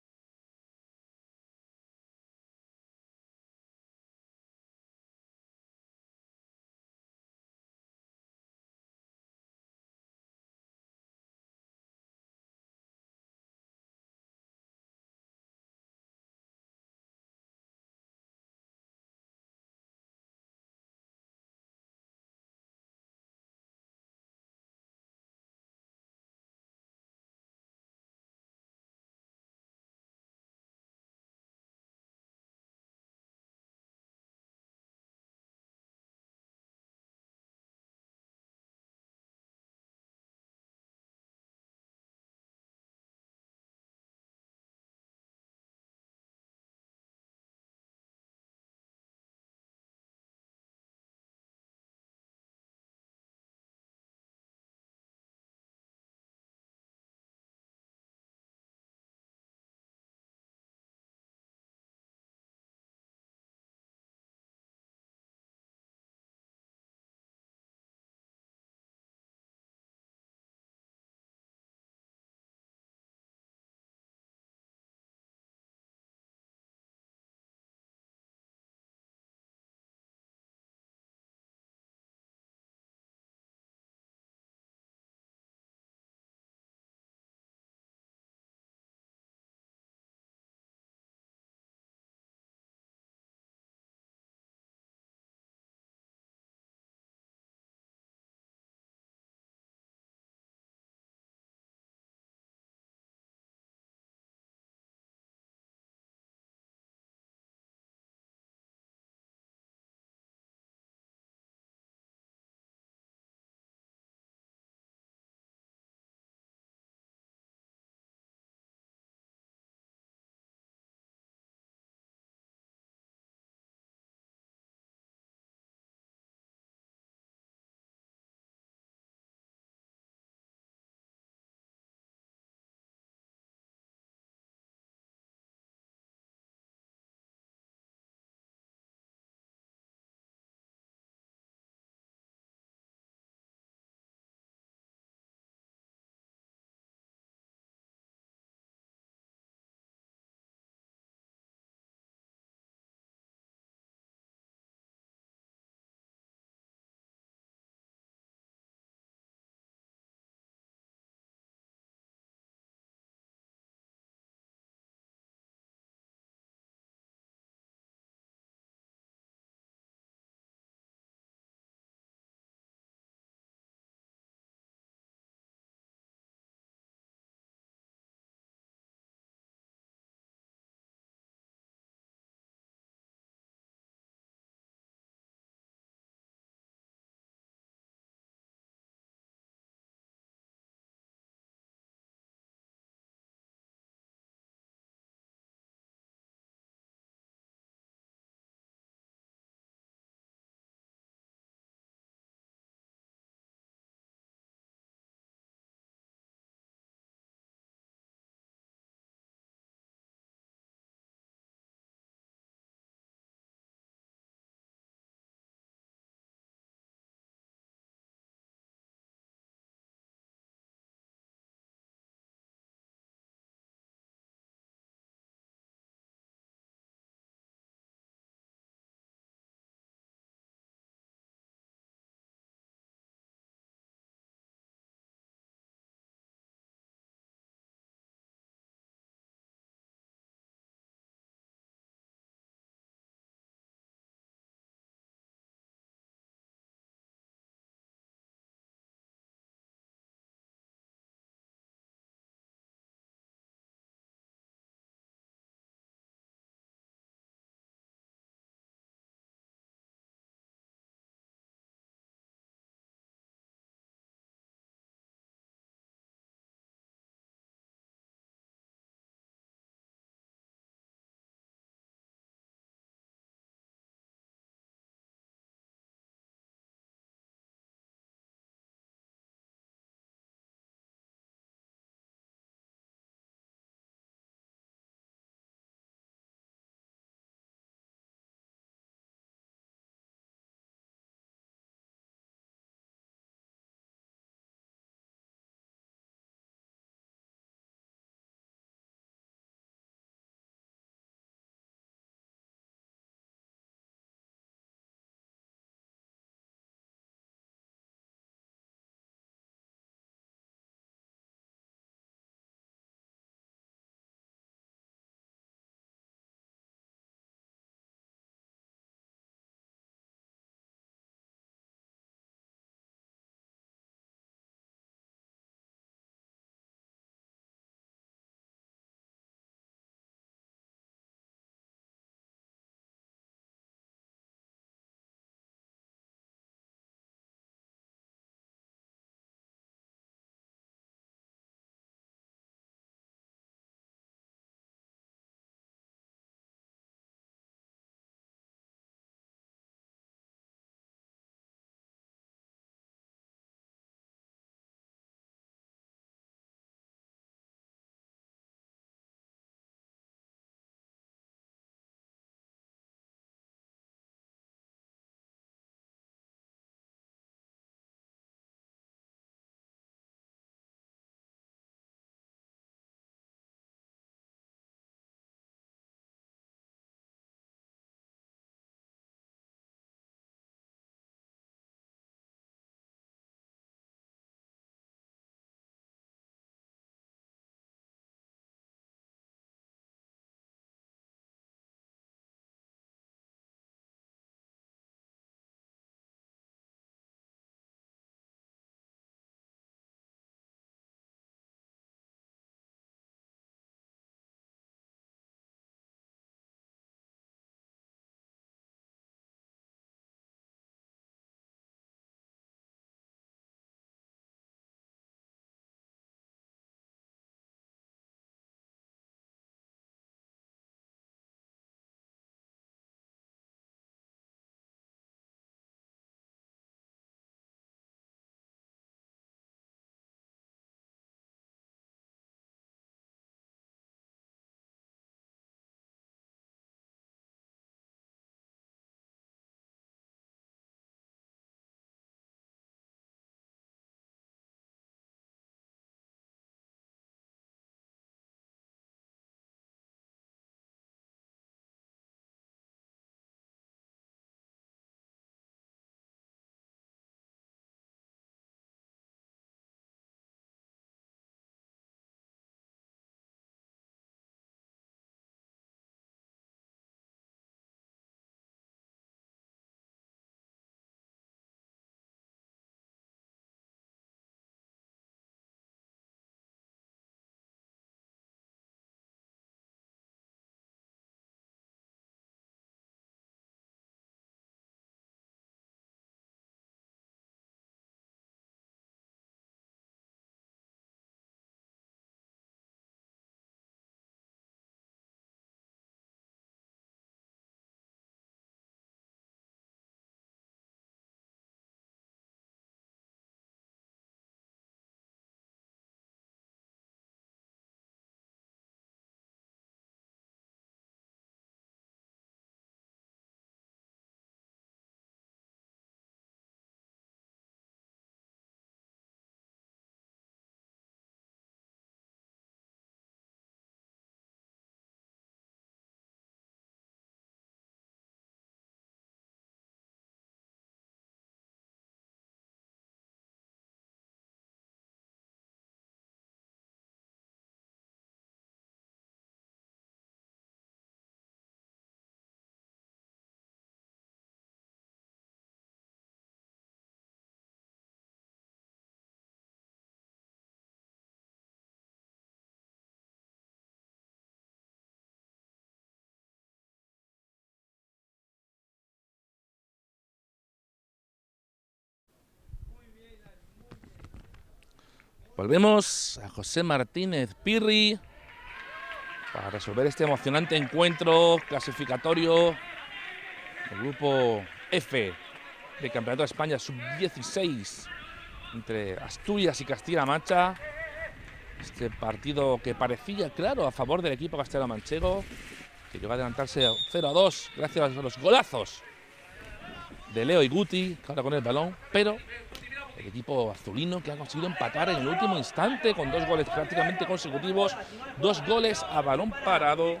Volvemos a José Martínez Pirri para resolver este emocionante encuentro clasificatorio del grupo F del Campeonato de España sub dieciséis entre Asturias y Castilla-La Mancha. Este partido que parecía claro a favor del equipo castellano-manchego, que llegó a adelantarse cero a dos gracias a los golazos de Leo y Guti, que ahora con el balón, pero el equipo azulino que ha conseguido empatar en el último instante con dos goles prácticamente consecutivos, dos goles a balón parado.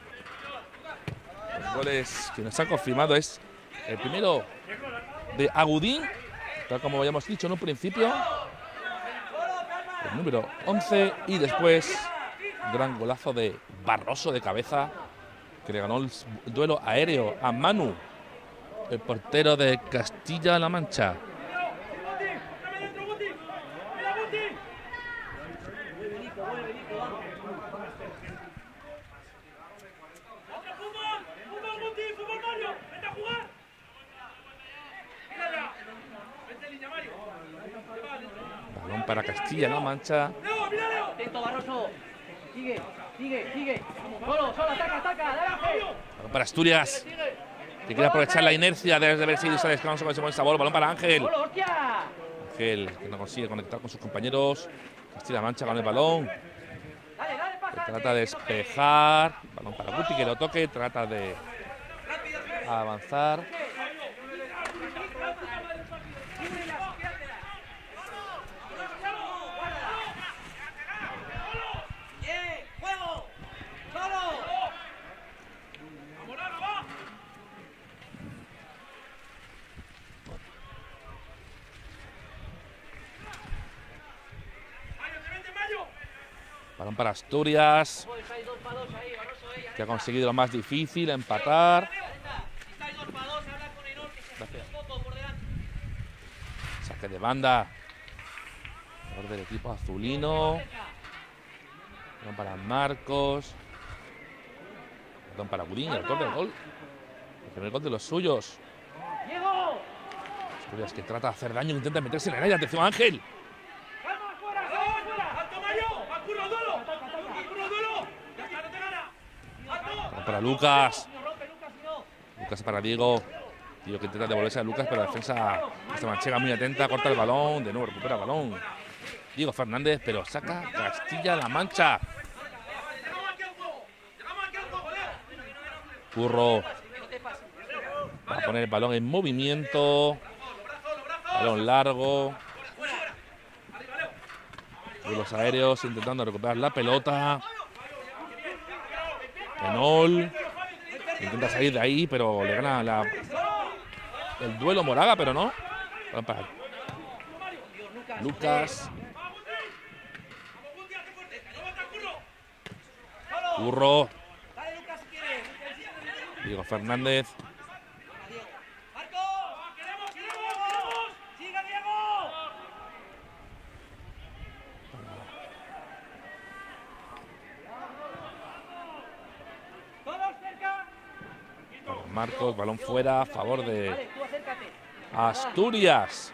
Los goles que nos han confirmado es el primero de Agudín, tal como habíamos dicho en un principio, el número once, y después un gran golazo de Barroso de cabeza, que le ganó el duelo aéreo a Manu, el portero de Castilla-La Mancha. Balón para Castilla-La Mancha. Atento, Barroso. Sigue, sigue, sigue. Solo, solo, ataca, ataca, adelante. Balón para Asturias, que quiere aprovechar la inercia de haber seguido ese descanso con ese buen sabor. Balón para Ángel. Solo, hostia. Ángel, que no consigue conectar con sus compañeros. Castilla-La Mancha con el balón. Dale, dale, pasa. Trata de despejar. Balón para Guti, que lo toque. Trata de avanzar. Bien, juego. Solo. Balón para Asturias, que ha conseguido lo más difícil, empatar. Gracias. Saque de banda. Jugador del equipo azulino. Balón para Marcos. Balón para Budín, el autor del gol. El primer gol de los suyos. Asturias, que trata de hacer daño, intenta meterse en el área. Atención, Ángel. Para Lucas. Lucas para Diego. Diego que intenta devolverse a Lucas, pero la defensa esta manchega muy atenta, corta el balón, de nuevo recupera el balón Diego Fernández, pero saca Castilla-La Mancha. Curro para poner el balón en movimiento. Balón largo. Los aéreos intentando recuperar la pelota. Enol intenta salir de ahí, pero le gana la, el duelo Moraga, pero no. Para Lucas. Curro. Diego Fernández. Marcos, balón fuera a favor de Asturias.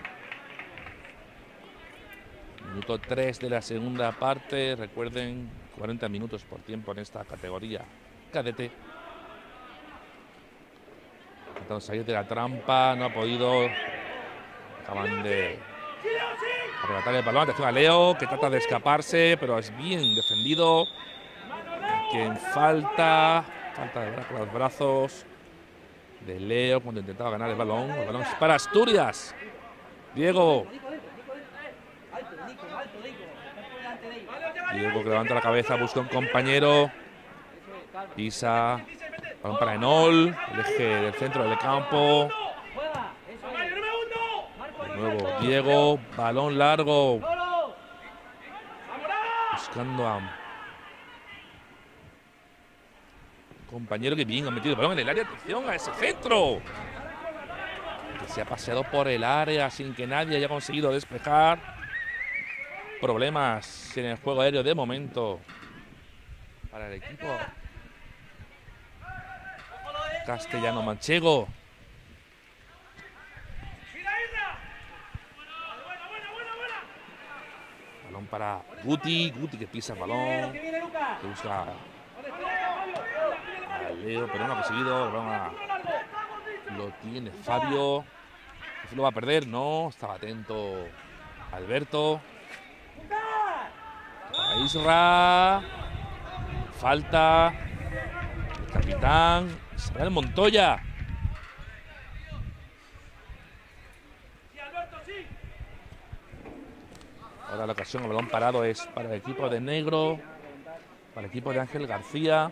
Minuto tres de la segunda parte. Recuerden, cuarenta minutos por tiempo en esta categoría cadete. Intentando salir de la trampa, no ha podido. Acaban de arrebatar el balón. Atención a Leo, que trata de escaparse, pero es bien defendido. Quien falta, falta de con los brazos de Leo cuando intentaba ganar el balón. El balón es para Asturias. Diego. Diego que levanta la cabeza, busca un compañero. Pisa. Balón para Enol. El eje del centro del campo. De nuevo Diego. Balón largo. Buscando a compañero que bien ha metido el balón en el área. Atención a ese centro, que se ha paseado por el área sin que nadie haya conseguido despejar. Problemas en el juego aéreo de momento para el equipo castellano-manchego. Balón para Guti. Guti que pisa el balón. Que busca a Leo, pero no ha conseguido. A, lo tiene Fabio. ¿Lo va a perder? No. Estaba atento Alberto. Para Isra. Falta. El capitán. Israel Montoya. Ahora la ocasión, el balón parado es para el equipo de negro, para el equipo de Ángel García,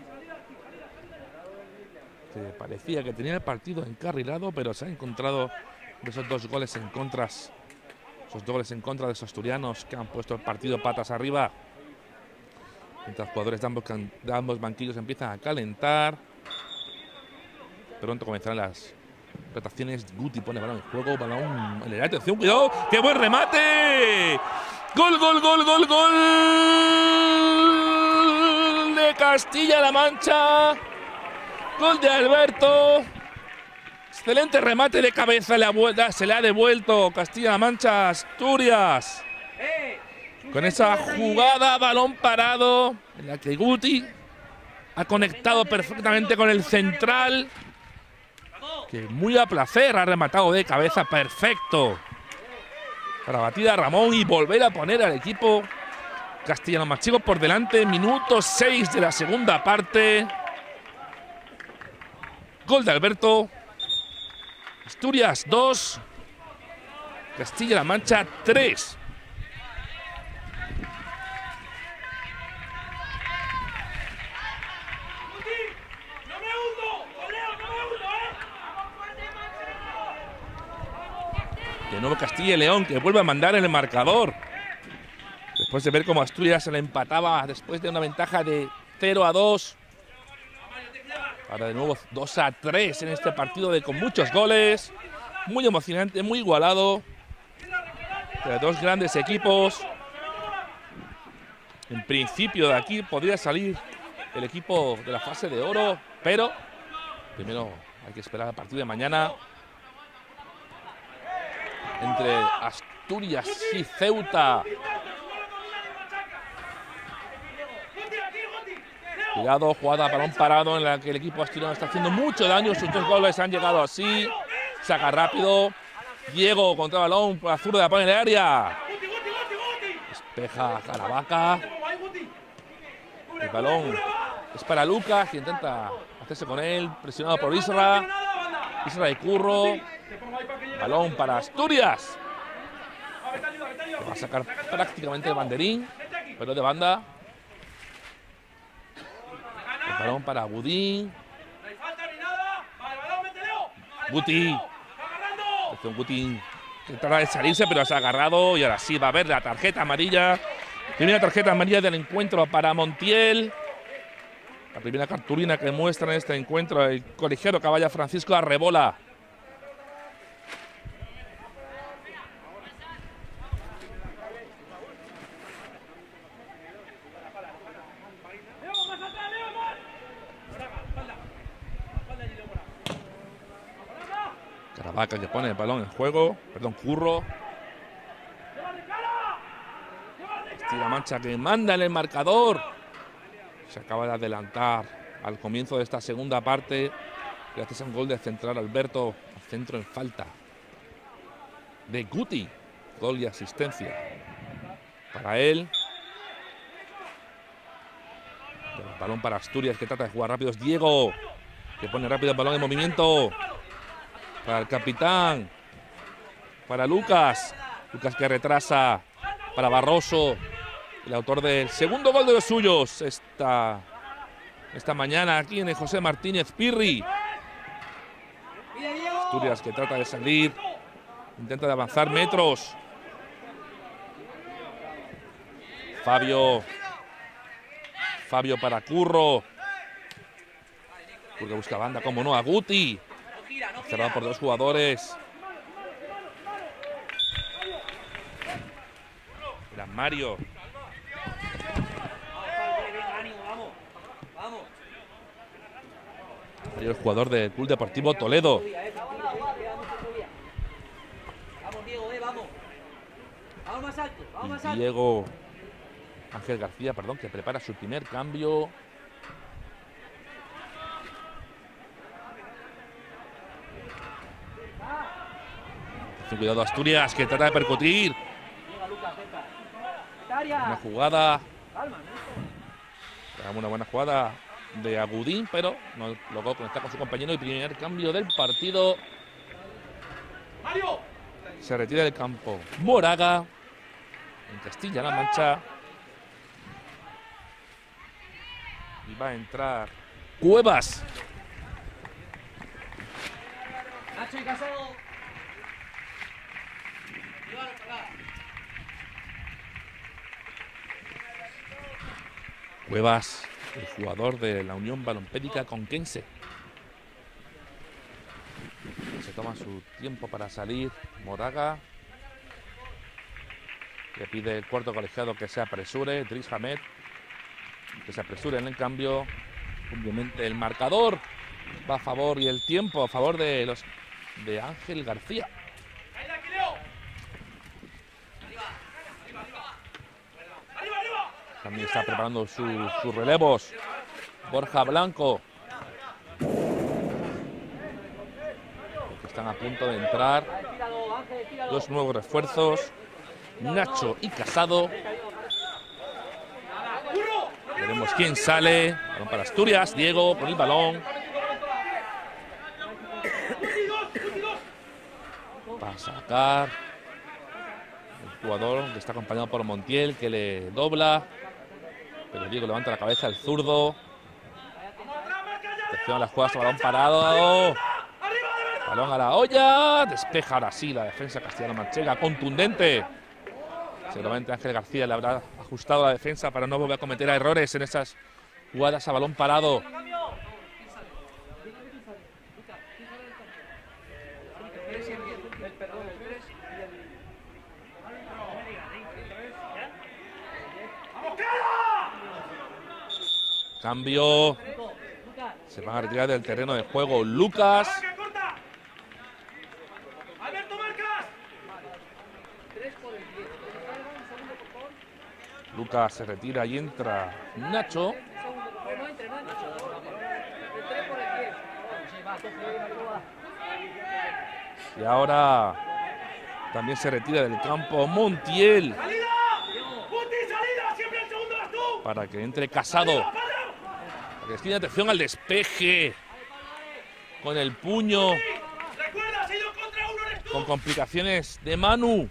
que parecía que tenía el partido encarrilado, pero se ha encontrado esos dos goles en contra, esos goles en contra de esos asturianos que han puesto el partido patas arriba. Mientras los jugadores de ambos, de ambos banquillos empiezan a calentar. Pronto comenzarán las rotaciones. Guti pone el balón en juego, balón en el atención, cuidado, ¡qué buen remate! ¡Gol, gol, gol, gol, gol! De Castilla-La Mancha. Gol de Alberto. Excelente remate de cabeza, se le ha devuelto Castilla-La Mancha a Asturias. Con esa jugada, balón parado, en la que Guti ha conectado perfectamente con el central, que muy a placer ha rematado de cabeza, perfecto, para batir a Ramón y volver a poner al equipo castellano-manchego por delante. Minuto seis de la segunda parte. Gol de Alberto. Asturias dos, Castilla-La Mancha tres. De nuevo Castilla y León, que vuelve a mandar en el marcador. Después de ver cómo Asturias se le empataba después de una ventaja de cero a dos. Ahora de nuevo dos a tres en este partido de, con muchos goles. Muy emocionante, muy igualado. De dos grandes equipos. En principio de aquí podría salir el equipo de la fase de oro, pero primero hay que esperar al partido de mañana entre Asturias y Ceuta. Cuidado, jugada, balón parado en la que el equipo asturiano está haciendo mucho daño. Sus dos goles han llegado así. Saca rápido. Diego contra el balón, por la zurda, pone en el área. Despeja Caravaca. El balón es para Lucas, que intenta hacerse con él, presionado por Isra. Isra de Curro. Balón para Asturias. Que va a sacar prácticamente el banderín, pero de banda. El balón para Budín. Guti. Un Guti que trata de salirse, pero se ha agarrado. Y ahora sí va a haber la tarjeta amarilla. Primera tarjeta amarilla del encuentro para Montiel. La primera cartulina que muestra en este encuentro el colegiado Caballa Francisco Arrebola. Caravaca que pone el balón en juego, perdón, Curro. Castilla-La Mancha que manda en el marcador. Se acaba de adelantar al comienzo de esta segunda parte gracias a un gol de central Alberto, al centro en falta de Guti. Gol y asistencia para él. El balón para Asturias, que trata de jugar rápido. Es Diego, que pone rápido el balón en movimiento. Para el capitán. Para Lucas. Lucas que retrasa. Para Barroso, el autor del segundo gol de los suyos esta, esta mañana aquí en el José Martínez Pirri. Asturias que trata de salir. Intenta de avanzar metros. Fabio. Fabio para Curro. Curro busca banda, como no, a Guti. Cerrado por dos jugadores. Era Mario. Mario, el jugador del Club Deportivo Toledo. Vamos, Diego, eh, vamos. Vamos más alto, vamos más Y alto. Diego Ángel García, perdón, que prepara su primer cambio. Cuidado Asturias, que trata de percutir. Una jugada. Una buena jugada de Agudín, pero no logró conectar con su compañero. Y primer cambio del partido. Se retira del campo Moraga, en Castilla-La Mancha. Y va a entrar Cuevas. Nacho y Casado. Cuevas, el jugador de la Unión Balompédica Conquense. Se toma su tiempo para salir Moraga. Le pide el cuarto colegiado que se apresure, Driss Hamed, que se apresure en el cambio. Obviamente el marcador va a favor y el tiempo a favor de los de Ángel García. También está preparando su, sus relevos Borja Blanco. Porque están a punto de entrar dos nuevos refuerzos, Nacho y Casado. Veremos quién sale. Balón para Asturias, Diego con el balón. Para sacar el jugador que está acompañado por Montiel, que le dobla. Pero Diego levanta la cabeza, el zurdo. Atención a las jugadas, balón parado. Balón a la olla. Despeja ahora sí la defensa castellano-manchega, contundente. Seguramente Ángel García le habrá ajustado la defensa para no volver a cometer errores en esas jugadas a balón parado. Cambio. Se van a retirar del terreno de juego Lucas. Lucas se retira y entra Nacho. Y ahora también se retira del campo Montiel. Para que entre Casado. Para que atención al despeje. Con el puño. Con complicaciones de Manu.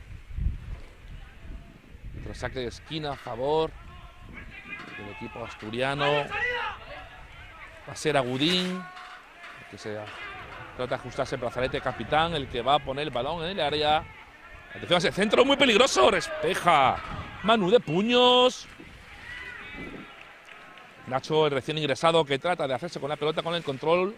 Otro saque de esquina a favor del equipo asturiano. Va a ser Agudín, que se trata de ajustarse el brazalete capitán, el que va a poner el balón en el área. Atención a ese centro muy peligroso. Despeja Manu de puños. Nacho, el recién ingresado, que trata de hacerse con la pelota con el control.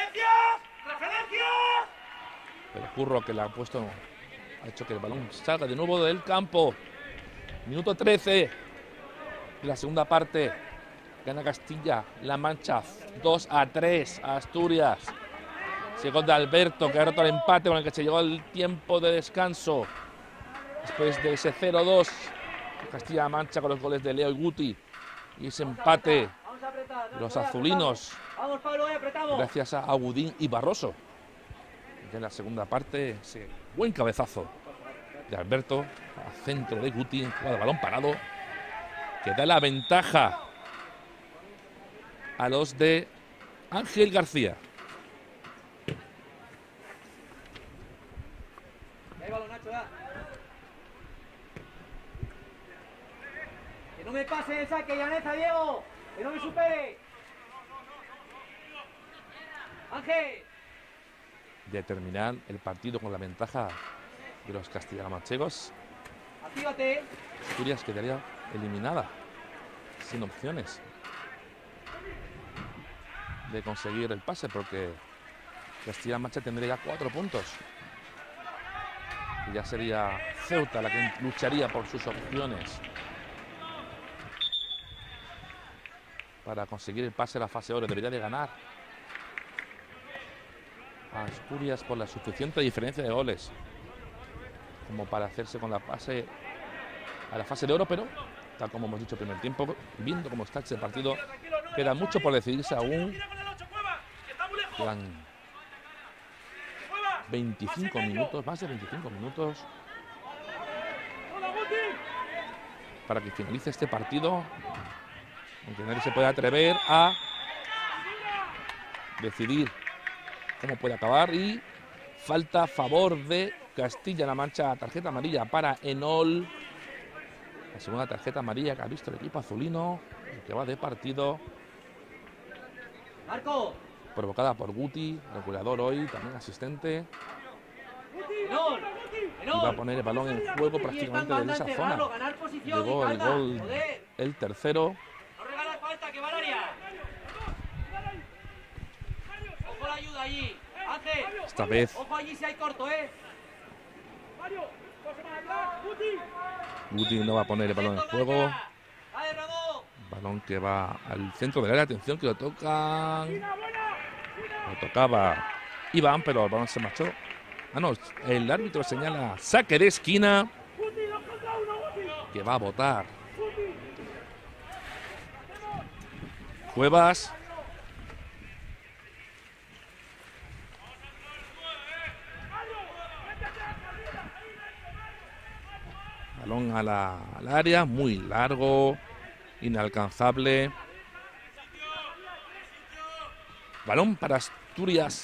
El curro que le ha puesto ha hecho que el balón salga de nuevo del campo. Minuto trece de la segunda parte. Gana Castilla-La Mancha dos a tres a Asturias. Llegó de Alberto, que ha roto el empate con el que se llegó el tiempo de descanso. Después de ese cero dos, Castilla-La Mancha con los goles de Leo y Guti. Y ese empate de los azulinos, gracias a Agudín y Barroso. Y en la segunda parte, ese buen cabezazo de Alberto, a centro de Guti, en jugada de balón parado, que da la ventaja a los de Ángel García. Que no me pase el saque, Llaneza, Diego. Que no me supere. Ángel. De terminar el partido con la ventaja de los castellano-manchegos, Actívate. Asturias quedaría eliminada, sin opciones de conseguir el pase, porque Castilla-La Mancha tendría ya cuatro puntos. Y ya sería Ceuta la que lucharía por sus opciones para conseguir el pase a la fase oro. Debería de ganar a Asturias por la suficiente diferencia de goles como para hacerse con la pase a la fase de oro, pero tal como hemos dicho el primer tiempo, viendo cómo está este partido, queda mucho por decidirse aún. Quedan veinticinco minutos, más de veinticinco minutos para que finalice este partido, aunque nadie se puede atrever a decidir cómo puede acabar. Y falta a favor de Castilla-La Mancha, tarjeta amarilla para Enol, la segunda tarjeta amarilla que ha visto el equipo azulino, el que va de partido, Marco. provocada por Guti, regulador hoy, también asistente. Enol. Y va a poner el balón en juego prácticamente desde esa zona. Llegó el gol, el tercero. No regalas falta, que va al área. Ojo la ayuda allí. Hace. Esta vez Ojo allí si hay corto, eh. Guti no va a poner el balón en juego. Vale, Ramón. Balón que va al centro del área. Atención que lo tocan. Lo tocaba Iván, pero el balón se marchó. Ah, no, el árbitro señala saque de esquina que va a votar Cuevas. Balón a la, al área, muy largo, inalcanzable. Balón para Asturias.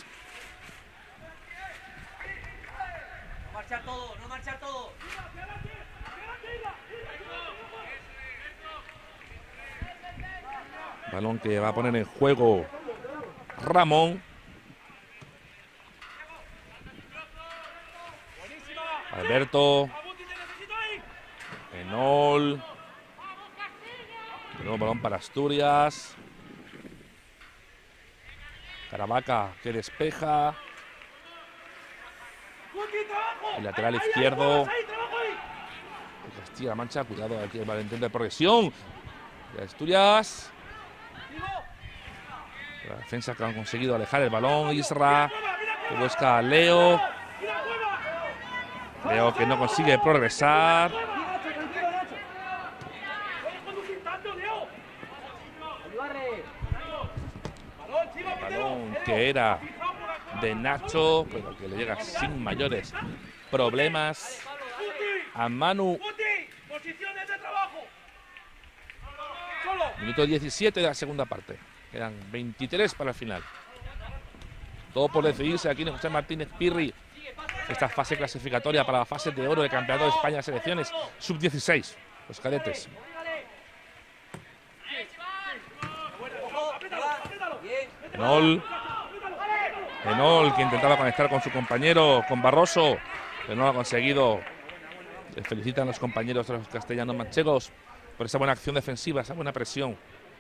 No marchar todo, no marchar todo. Balón que va a poner en juego Ramón. Alberto. Enol. De nuevo balón para Asturias. Caravaca que despeja. El lateral izquierdo. Castilla-La Mancha, cuidado aquí el Valentín de progresión. De Asturias. La defensa que han conseguido alejar el balón. Isra. Que busca a Leo. Leo que no consigue progresar. Balón que era de Nacho, pero que le llega sin mayores problemas a Manu. Minuto diecisiete de la segunda parte. Quedan veintitrés para el final. Todo por decidirse aquí en José Martínez Pirri. Esta fase clasificatoria para la fase de oro de Campeonato de España de Selecciones sub dieciséis. Los cadetes. Enol. Enol que intentaba conectar con su compañero, con Barroso, pero no lo ha conseguido. Se felicitan los compañeros de los castellanos manchegos por esa buena acción defensiva, esa buena presión.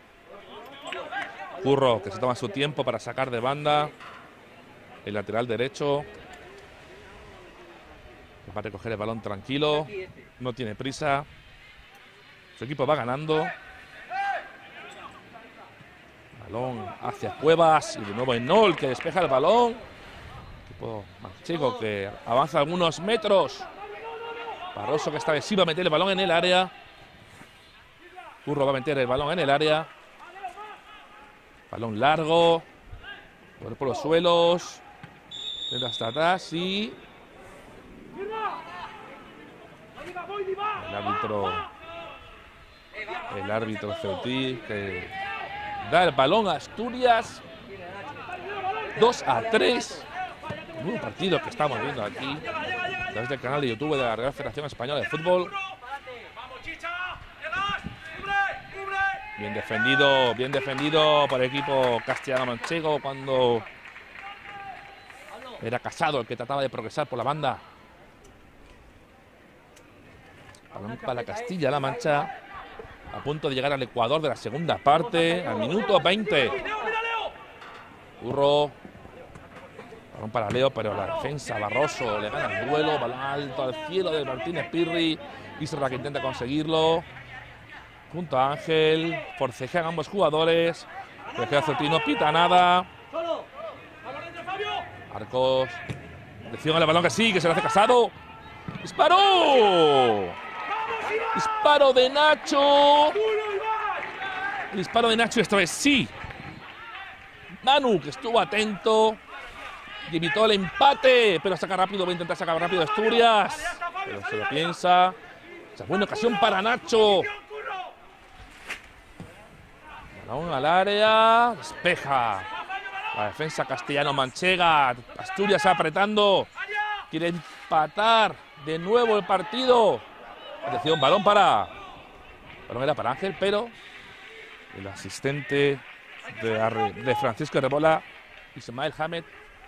Curro que se toma su tiempo para sacar de banda. El lateral derecho. Va a recoger el balón tranquilo. No tiene prisa. Su equipo va ganando. Balón hacia Cuevas y de nuevo Enol que despeja el balón. Equipo manchego que avanza algunos metros. Barroso que esta vez sí va a meter el balón en el área. Curro va a meter el balón en el área. Balón largo. Por los suelos. Hasta atrás y... El árbitro... El árbitro Ceutí que... da el balón a Asturias. dos a tres. Un partido que estamos viendo aquí a través del canal de YouTube de la Real Federación Española de Fútbol. Bien defendido, bien defendido por el equipo castellano-manchego cuando era Casado el que trataba de progresar por la banda. Balón para Castilla-La Mancha. A punto de llegar al Ecuador de la segunda parte, al minuto veinte. Curro. Balón para Leo, pero la defensa, Barroso, le gana el duelo. Balón alto al cielo de Martínez Pirri. Isra que intenta conseguirlo. Junto a Ángel. Forcejean ambos jugadores. Pero Ceutí no pita nada. Arcos. Decisión al balón que sí, que se lo hace Casado. ¡Disparó! Disparo de Nacho. Disparo de Nacho, esta vez sí. Manu, que estuvo atento y evitó el empate, pero saca rápido, va a intentar sacar rápido Asturias. Pero se lo piensa. Esa buena ocasión para Nacho. Balón al área. Despeja. La defensa castellano-manchega. Asturias apretando. Quiere empatar de nuevo el partido. Atención, balón para. Balón era para Ángel, pero el asistente de, de Francisco Rebola, Ismael Hamed,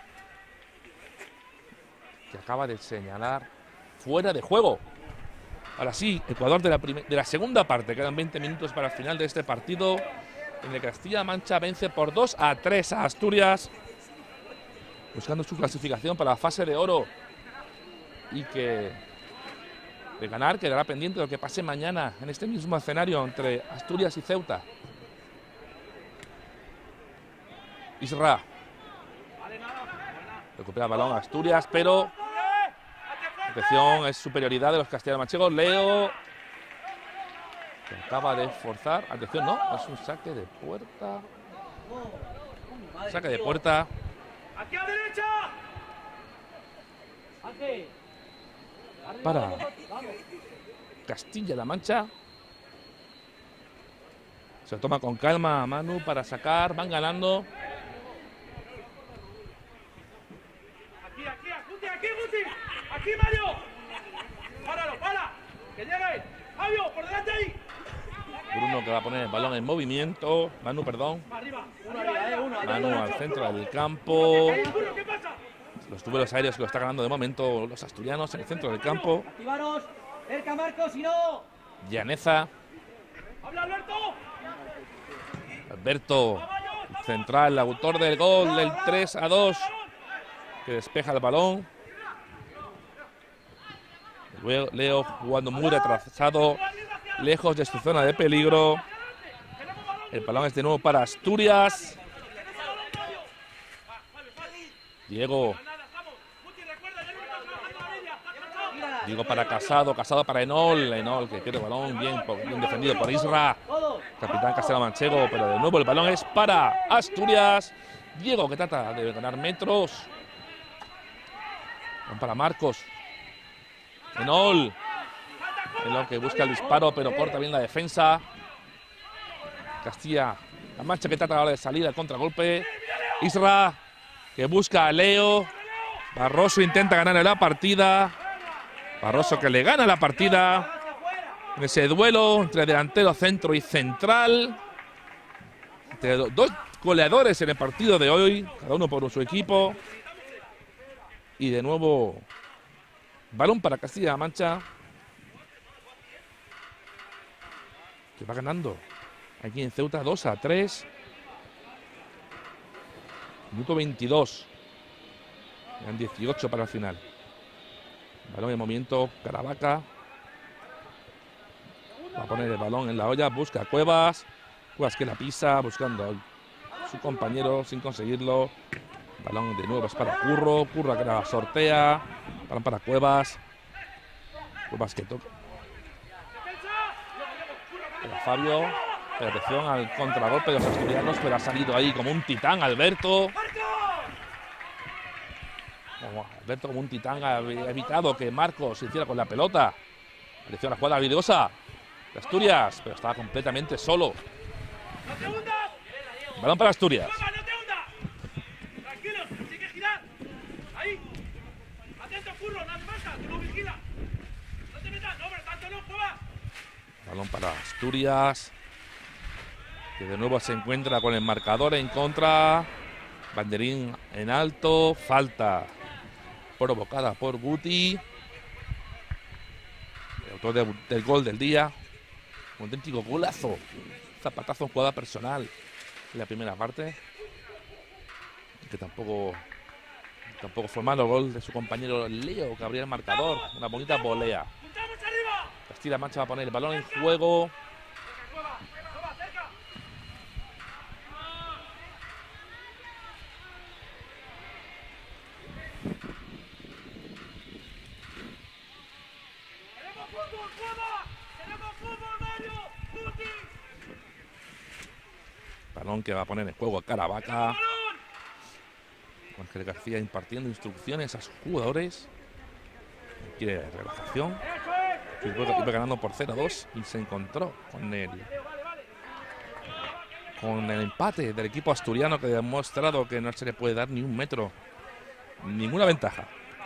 que acaba de señalar fuera de juego. Ahora sí, Ecuador de la, de la segunda parte. Quedan veinte minutos para el final de este partido, en el Castilla-La Mancha vence por dos a tres a Asturias, buscando su clasificación para la fase de oro, y que de ganar quedará pendiente de lo que pase mañana en este mismo escenario entre Asturias y Ceuta. Isra recupera el balón a Asturias, pero atención, es superioridad de los castellano-manchegos. Leo, que acaba de forzar. Atención, no, es un saque de puerta. Saque de puerta. ¡Aquí a derecha! Para Castilla-La Mancha. Se lo toma con calma a Manu para sacar. Van ganando. Aquí, aquí, Guti, aquí, Guti. Aquí, Mario. Páralo, para. Que llegue. Fabio, por delante ahí. Bruno, que va a poner el balón en movimiento. Manu, perdón. Arriba. Manu al centro del campo. ¿Qué pasa? Los duelos aéreos que lo está ganando de momento los asturianos en el centro del campo. Activaros. Cerca, Marcos, si no. Llaneza. ¡Habla, Alberto! Alberto, central, autor del gol del tres a dos, que despeja el balón. Luego Leo jugando muy retrasado, lejos de su zona de peligro. El balón es de nuevo para Asturias. Diego. Diego para Casado, Casado para Enol. Enol que quiere el balón, bien, bien defendido por Isra. Capitán castellano-manchego, pero de nuevo el balón es para Asturias. Diego, que trata de ganar metros. Van para Marcos. Enol. Enol que busca el disparo, pero corta bien la defensa. Castilla-La Mancha que trata ahora de salir al contragolpe. Isra, que busca a Leo. Barroso intenta ganar la partida. Barroso que le gana la partida en ese duelo entre delantero, centro y central. Entre dos goleadores en el partido de hoy, cada uno por su equipo. Y de nuevo, balón para Castilla-La Mancha, que va ganando aquí en Ceuta dos a tres. Minuto veintidós. Quedan dieciocho para el final. Balón en movimiento, Caravaca. Va a poner el balón en la olla, busca a Cuevas. Cuevas que la pisa, buscando a su compañero sin conseguirlo. Balón de nuevo es para Curro. Curro que la sortea. Balón para Cuevas. Cuevas que toca. Para Fabio. Pero atención al contragolpe de los asturianos, pero ha salido ahí como un titán Alberto. Como Alberto como un titán ha evitado que Marcos se hiciera con la pelota. Atención a la jugada habilidosa de Asturias, pero estaba completamente solo. Balón para Asturias. Tranquilo, sigue girar. Ahí. Atento, Curro, no hace falta, tú lo vigilas. No te metas, no, pero tanto no, juega. Balón para Asturias, que de nuevo se encuentra con el marcador en contra. Banderín en alto, falta provocada por Guti, el autor de, del gol del día. Un auténtico golazo, zapatazo en jugada personal en la primera parte, que tampoco tampoco fue malo el gol de su compañero Leo, que abría el marcador. Una bonita volea. Castilla-La Mancha va a poner el balón en juego. Balón que va a poner en juego Caravaca. Ángel García impartiendo instrucciones a sus jugadores. Quiere relajación. Iba ganando por cero a dos y se encontró con el, con el empate del equipo asturiano, que ha demostrado que no se le puede dar ni un metro, ninguna ventaja.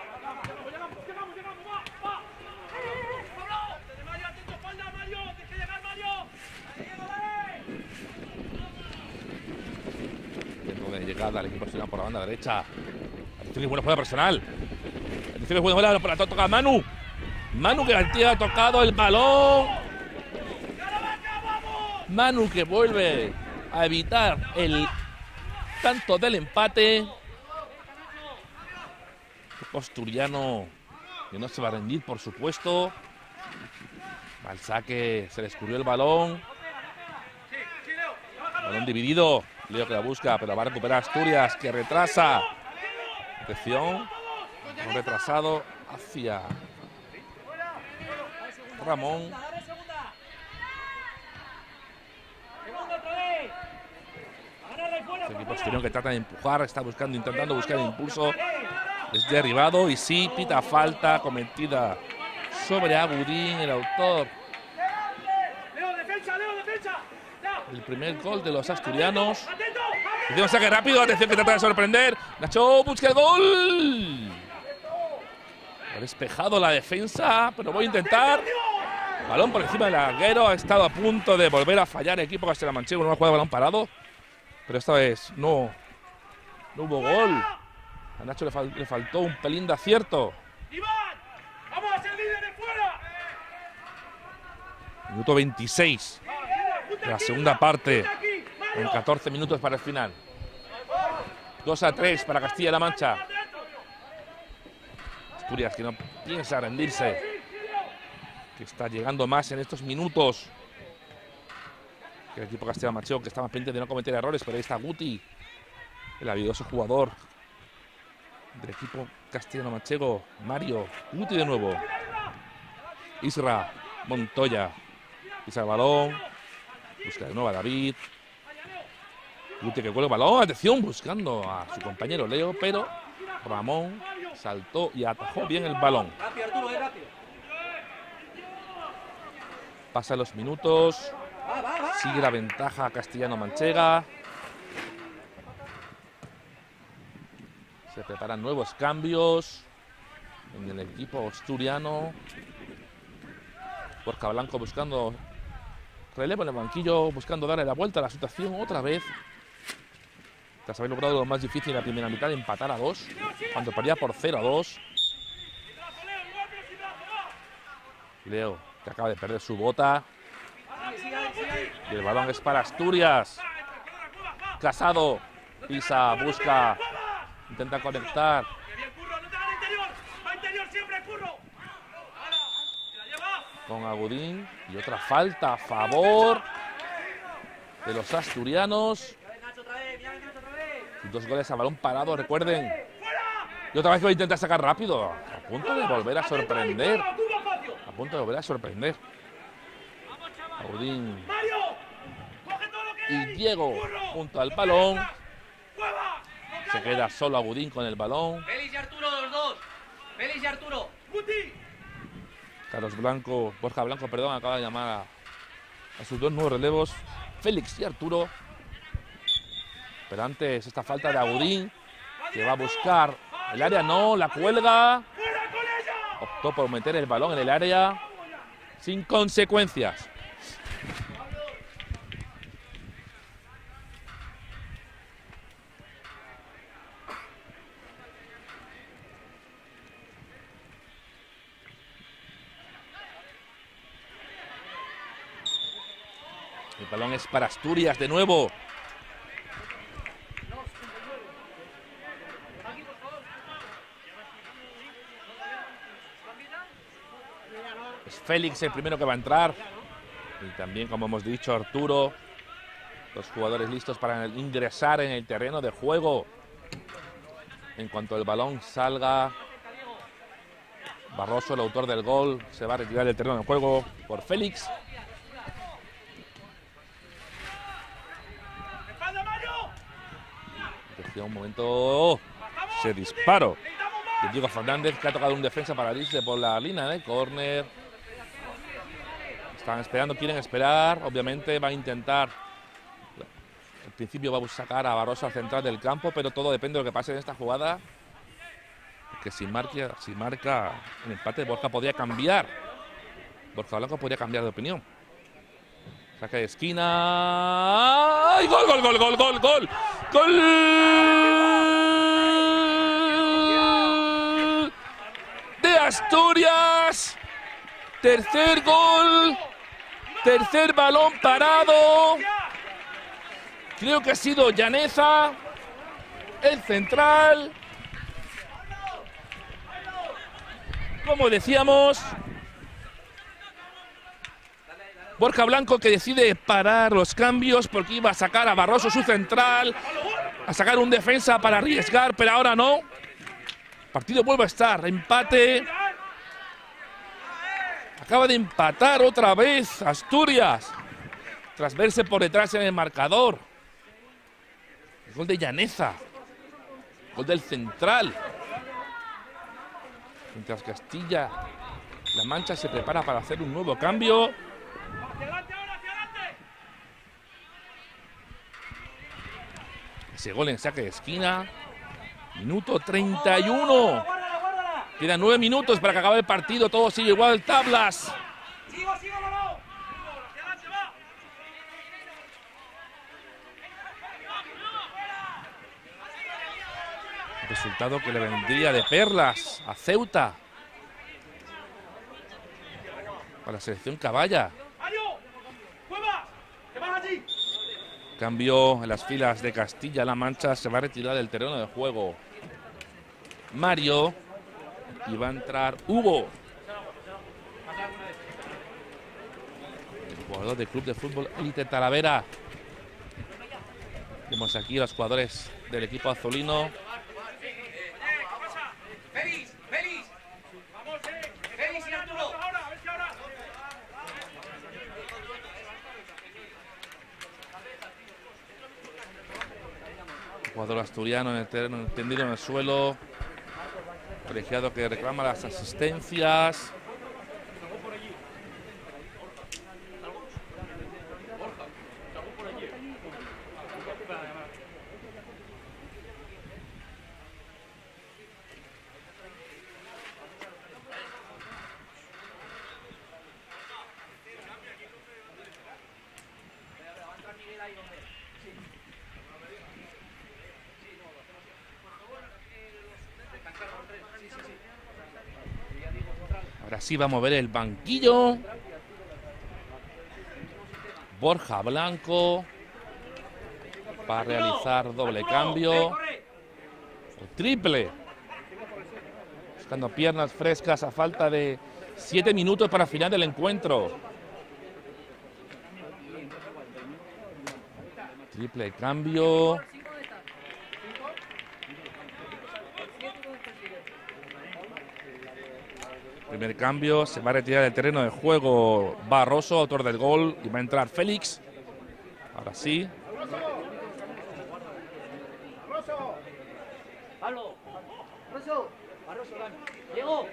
Llegada al equipo asturiano por la banda derecha. Atención, buena jugada personal. Atención, buena jugada por la toca Manu. Manu que ha tocado el balón. Manu que vuelve a evitar el tanto del empate. El equipo asturiano que no se va a rendir, por supuesto. Al saque se le escurrió el balón. Balón dividido. Leo que la busca, pero va a recuperar Asturias, que retrasa. Atención. Un retrasado hacia Ramón. Este equipo asturiano que trata de empujar, está buscando, intentando buscar el impulso. Es derribado y sí, pita falta cometida sobre Agudín, el autor. El primer gol de los asturianos. Atención, saque rápido, atención que trata de sorprender. Nacho busca el gol. Ha despejado la defensa, pero voy a intentar. Balón por encima del larguero. Ha estado a punto de volver a fallar el equipo castellano-manchego. No ha jugado balón parado, pero esta vez no, no hubo gol. A Nacho le, fal le faltó un pelín de acierto. ¡Vamos a ser líderes fuera! Minuto veintiséis. La segunda parte, en catorce minutos para el final. dos a tres para Castilla-La Mancha. Asturias que no piensa rendirse, que está llegando más en estos minutos que el equipo castellano-manchego, que está más pendiente de no cometer errores, pero ahí está Guti, el habilidoso jugador del equipo castellano-manchego. Mario, Guti de nuevo. Isra, Montoya, pisa el balón. Busca de nuevo a David. Guti que cuelga el balón. Atención, buscando a su compañero Leo, pero Ramón saltó y atajó bien el balón. Pasan los minutos. Sigue la ventaja castellano-manchega. Se preparan nuevos cambios en el equipo asturiano. Borja Blanco buscando relevo en el banquillo, buscando darle la vuelta a la situación otra vez. Tras haber logrado lo más difícil en la primera mitad, de empatar a dos, cuando perdía por cero a dos. Leo, que acaba de perder su bota. Y el balón es para Asturias. Casado, pisa, busca, intenta conectar. Con Agudín y otra falta a favor de los asturianos. Dos goles a balón parado, recuerden. Y otra vez que va a intentar sacar rápido. A punto de volver a sorprender. A punto de volver a sorprender. Agudín y Diego junto al balón. Se queda solo Agudín con el balón. Félix y Arturo, los dos. Félix y Arturo. Carlos Blanco, Borja Blanco, perdón, acaba de llamar a, a sus dos nuevos relevos, Félix y Arturo. Pero antes esta falta de Agudín, que va a buscar el área, no, la cuelga. Optó por meter el balón en el área sin consecuencias. El balón es para Asturias de nuevo. Es Félix el primero que va a entrar. Y también, como hemos dicho, Arturo. Los jugadores listos para ingresar en el terreno de juego. En cuanto el balón salga, Barroso, el autor del gol, se va a retirar del terreno de juego por Félix. Surgió un momento ese disparo de Diego Fernández, que ha tocado un defensa para irse por la línea de córner. Están esperando, quieren esperar. Obviamente va a intentar. Al principio va a sacar a Barroso al central del campo, pero todo depende de lo que pase en esta jugada. Porque si marca, si marca el empate, Borja podría cambiar. Borja Blanco podría cambiar de opinión. Saca de esquina. ¡Ay! ¡Gol, gol, gol, gol, gol, gol! ¡Gol! De Asturias. Tercer gol. Tercer balón parado. Creo que ha sido Llaneza, el central. Como decíamos, Borja Blanco, que decide parar los cambios porque iba a sacar a Barroso, su central, a sacar un defensa para arriesgar, pero ahora no. El partido vuelve a estar, empate. Acaba de empatar otra vez Asturias, tras verse por detrás en el marcador. El gol de Llaneza, gol del central. Mientras Castilla-La Mancha se prepara para hacer un nuevo cambio. Ese gol en saque de esquina. Minuto treinta y uno. Quedan nueve minutos para que acabe el partido. Todo sigue igual, tablas. Resultado que le vendría de perlas a Ceuta para la selección caballa. Cambio en las filas de Castilla-La Mancha, se va a retirar del terreno de juego Mario y va a entrar Hugo, el jugador del Club de Fútbol Élite Talavera. Vemos aquí a los jugadores del equipo azulino. ¡Félix! ¡Félix! ¡Félix y Arturo! Jugador asturiano en el terreno, tendido en el suelo. Colegiado que reclama las asistencias. Ahora sí va a mover el banquillo. Borja Blanco va a realizar doble cambio. O triple. Buscando piernas frescas a falta de siete minutos para el final del encuentro. Triple cambio. Primer cambio, se va a retirar del terreno de juego Barroso, autor del gol, y va a entrar Félix. Ahora sí. Pablo, Barroso, Barroso, Diego,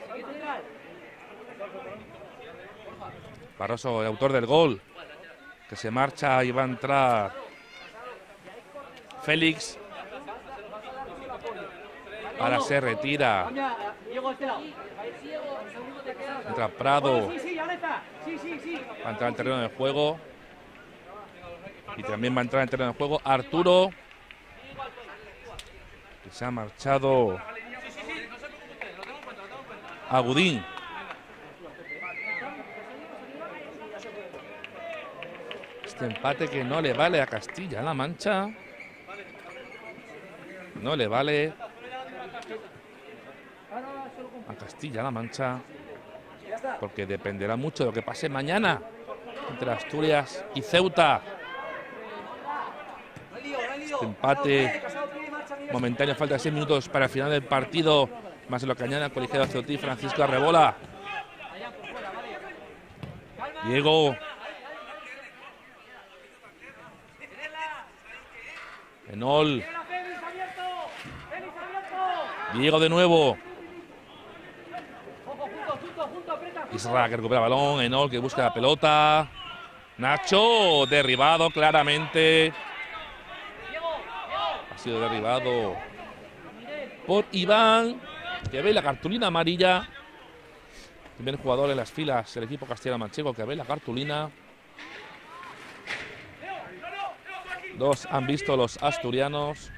Barroso, el autor del gol, que se marcha y va a entrar Félix. Ahora se retira. Entra Prado. Va a entrar al terreno de juego. Y también va a entrar en el terreno de juego Arturo, que se ha marchado Agudín. Este empate que no le vale a Castilla-La Mancha. No le vale a Castilla-La Mancha, porque dependerá mucho de lo que pase mañana entre Asturias y Ceuta. Este empate momentáneo, falta de seis minutos para el final del partido, más de lo que añade el colegiado ceutí Francisco Arrebola. Diego. Enol. Diego de nuevo. Isra que recupera el balón. Enol que busca la pelota. Nacho derribado claramente. Ha sido derribado por Iván, que ve la cartulina amarilla. Primer jugador en las filas del equipo castellano-manchego que ve la cartulina. Dos han visto los asturianos.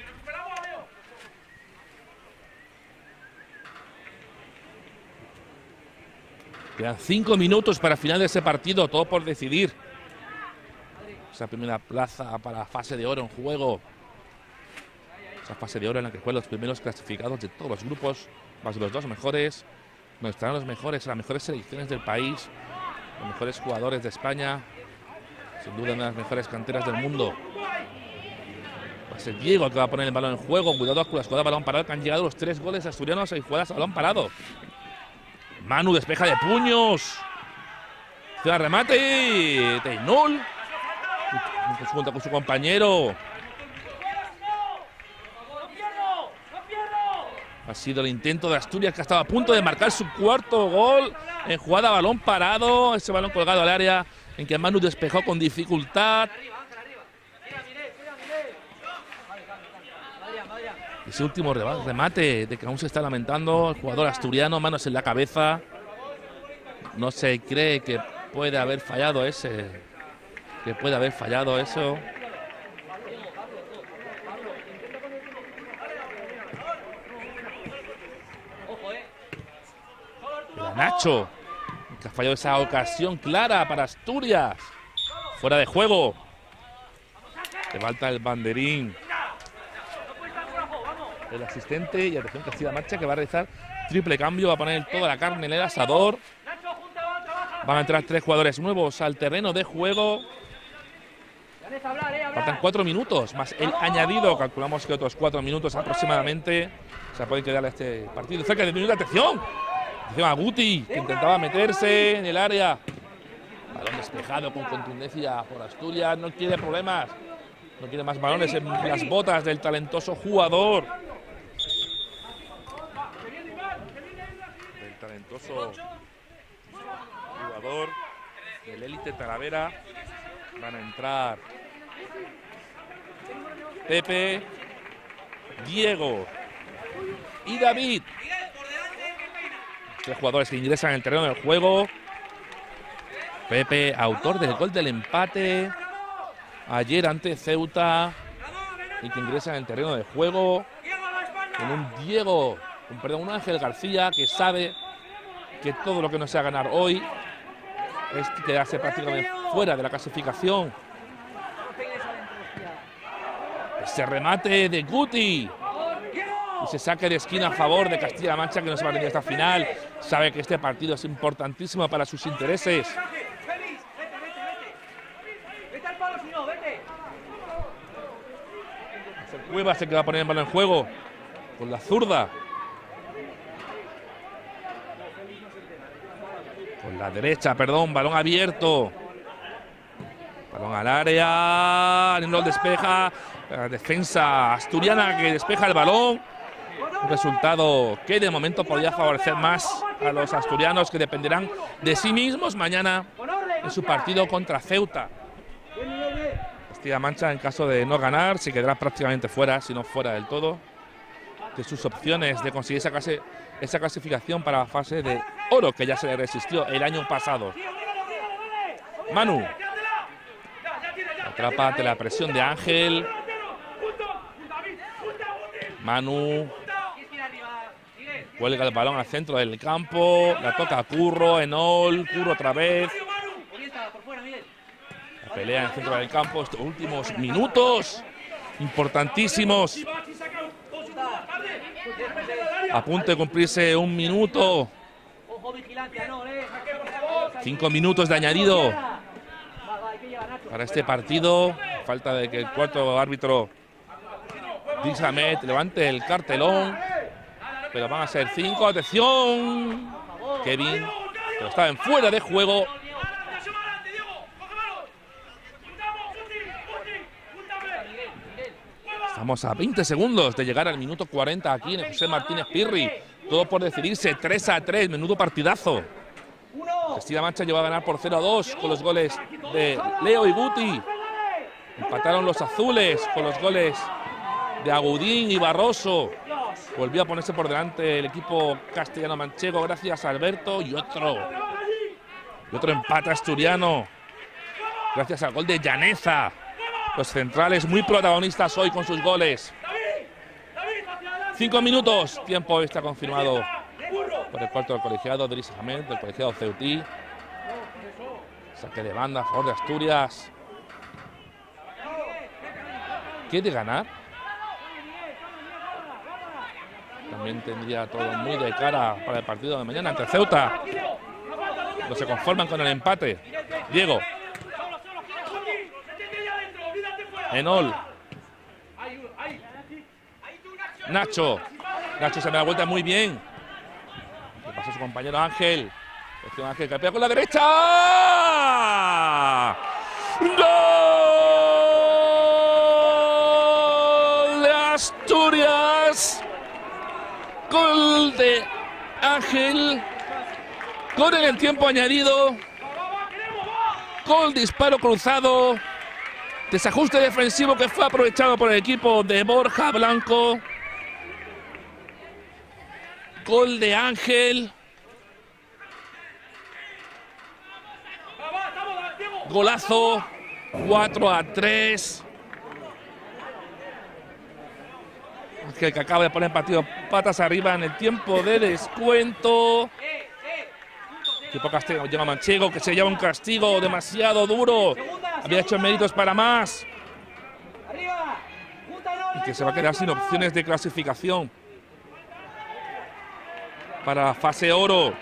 Quedan cinco minutos para el final de ese partido, todo por decidir. Esa primera plaza para la fase de oro en juego. Esa fase de oro en la que juegan los primeros clasificados de todos los grupos, más los dos mejores. Donde estarán los mejores, las mejores selecciones del país, los mejores jugadores de España. Sin duda, una de las mejores canteras del mundo. Va a ser Diego el que va a poner el balón en juego. Cuidado con la jugada de balón parado, que han llegado los tres goles asturianos y jugadas a balón parado. Manu despeja de puños. Hace remate. Teinol. Junto con su compañero. Ha sido el intento de Asturias, que estaba a punto de marcar su cuarto gol en jugada a balón parado. Ese balón colgado al área en que Manu despejó con dificultad. Ese último remate de que aún se está lamentando el jugador asturiano, manos en la cabeza. No se cree que puede haber fallado ese, que puede haber fallado eso. Era Nacho, que ha fallado esa ocasión clara para Asturias. Fuera de juego. Le falta el banderín. El asistente y atención Castilla Marcha, que va a realizar triple cambio, va a poner toda la carne en el asador. Van a entrar tres jugadores nuevos al terreno de juego. Faltan cuatro minutos, más el añadido. Calculamos que otros cuatro minutos aproximadamente. Se puede quedar este partido cerca de minuto. Atención. Atención a Guti, que intentaba meterse en el área. Balón despejado con contundencia por Asturias. No quiere problemas. No quiere más balones en las botas del talentoso jugador. Del talentoso jugador del élite Talavera. Van a entrar Pepe, Diego y David. Tres jugadores que ingresan en el terreno del juego. Pepe, autor del gol del empate ayer ante Ceuta, y que ingresa en el terreno de juego con un Diego, un, perdón, un Ángel García, que sabe que todo lo que no sea ganar hoy es quedarse prácticamente fuera de la clasificación. Ese remate de Guti y se saque de esquina a favor de Castilla-La Mancha, que no se va a venir esta final. Sabe que este partido es importantísimo para sus intereses. Cuevas se que va a poner el balón en juego con la zurda. Con la derecha, perdón, balón abierto. Balón al área. No despeja. La defensa asturiana que despeja el balón. Un resultado que de momento podría favorecer más a los asturianos, que dependerán de sí mismos mañana en su partido contra Ceuta. Castilla-La Mancha, en caso de no ganar, se quedará prácticamente fuera, si no fuera del todo, de sus opciones de conseguir esa, clase, esa clasificación para la fase de oro, que ya se le resistió el año pasado. Manu atrapa ante la presión de Ángel. Manu cuelga el balón al centro del campo, la toca a Curro, Enol, Curro otra vez. La pelea en el centro del campo, estos últimos minutos importantísimos. A punto de cumplirse un minuto. Cinco minutos de añadido para este partido. Falta de que el cuarto árbitro Dixamet levante el cartelón. Pero van a ser cinco. Atención. Kevin, pero estaba en fuera de juego. Estamos a veinte segundos de llegar al minuto cuarenta aquí en el José Martínez Pirri. Todo por decidirse, tres a tres, menudo partidazo. Castilla-La Mancha llegó a ganar por cero a dos con los goles de Leo y Guti. Empataron los azules con los goles de Agudín y Barroso. Volvió a ponerse por delante el equipo castellano-manchego gracias a Alberto y otro. Y otro empate asturiano gracias al gol de Llaneza. Los centrales muy protagonistas hoy con sus goles. Cinco minutos, tiempo está confirmado por el cuarto del colegiado de Idriss Ahmed, del colegiado Ceutí. Saque de banda a favor de Asturias. ¿Qué de ganar? También tendría todo muy de cara para el partido de mañana ante Ceuta. No se conforman con el empate. Diego. Enol. Nacho. Nacho se me da vuelta muy bien. Le pasa a su compañero Ángel. Ángel que pega con la derecha. ¡Gol de Asturias! Gol de Ángel. Gol en el tiempo añadido. Gol, disparo cruzado. Desajuste defensivo que fue aprovechado por el equipo de Borja Blanco. Gol de Ángel. Golazo. cuatro a tres. Ángel que acaba de poner el partido patas arriba en el tiempo de descuento. Equipo castellano llega Manchego que se lleva un castigo demasiado duro. Había hecho méritos para más. Y que se va a quedar sin opciones de clasificación para fase oro.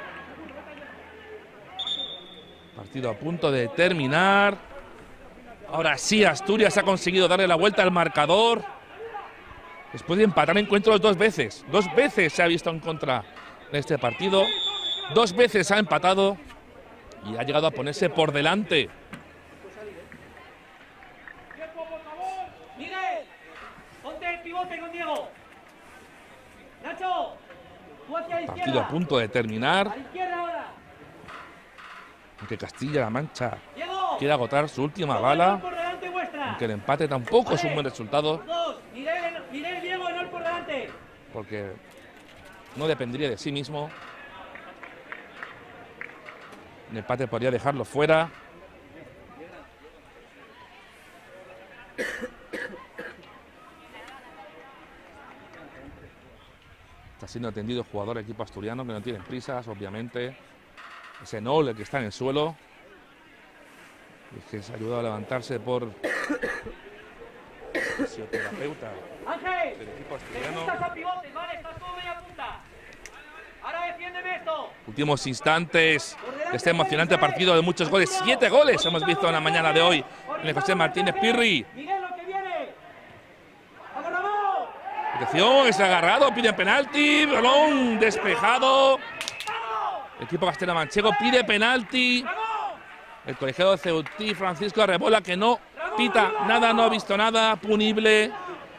Partido a punto de terminar. Ahora sí, Asturias ha conseguido darle la vuelta al marcador. Después de empatar encuentros dos veces. Dos veces se ha visto en contra en este partido. Dos veces ha empatado y ha llegado a ponerse por delante. Miguel, ponte el pivote con Diego. Nacho, tú hacia la izquierda. Partido a punto de terminar. A la izquierda ahora. Aunque Castilla-La Mancha Diego, quiere agotar su última bala. por delante vuestra. Aunque el empate tampoco es un buen resultado. Dos, Miguel, Miguel, Diego, Enol por delante. Porque no dependería de sí mismo. El empate podría dejarlo fuera. Está siendo atendido el jugador del equipo asturiano, que no tiene prisas, obviamente. Es Enol el que está en el suelo. Y es que se ha ayudado a levantarse por fisioterapeuta Ángel, del equipo te asturiano. juntas a pivotes, vale, estás como media punta. Ahora defiéndeme esto. Últimos instantes de este emocionante partido de muchos goles. Siete goles hemos visto en la mañana de hoy en el José Martínez Pirri. Miguel, lo que viene. ¡Vamos, vamos! Atención, es agarrado, pide penalti, balón despejado. El equipo castellano-manchego pide penalti. El colegiado de Ceutí, Francisco Arrebola, que no pita nada, no ha visto nada, punible.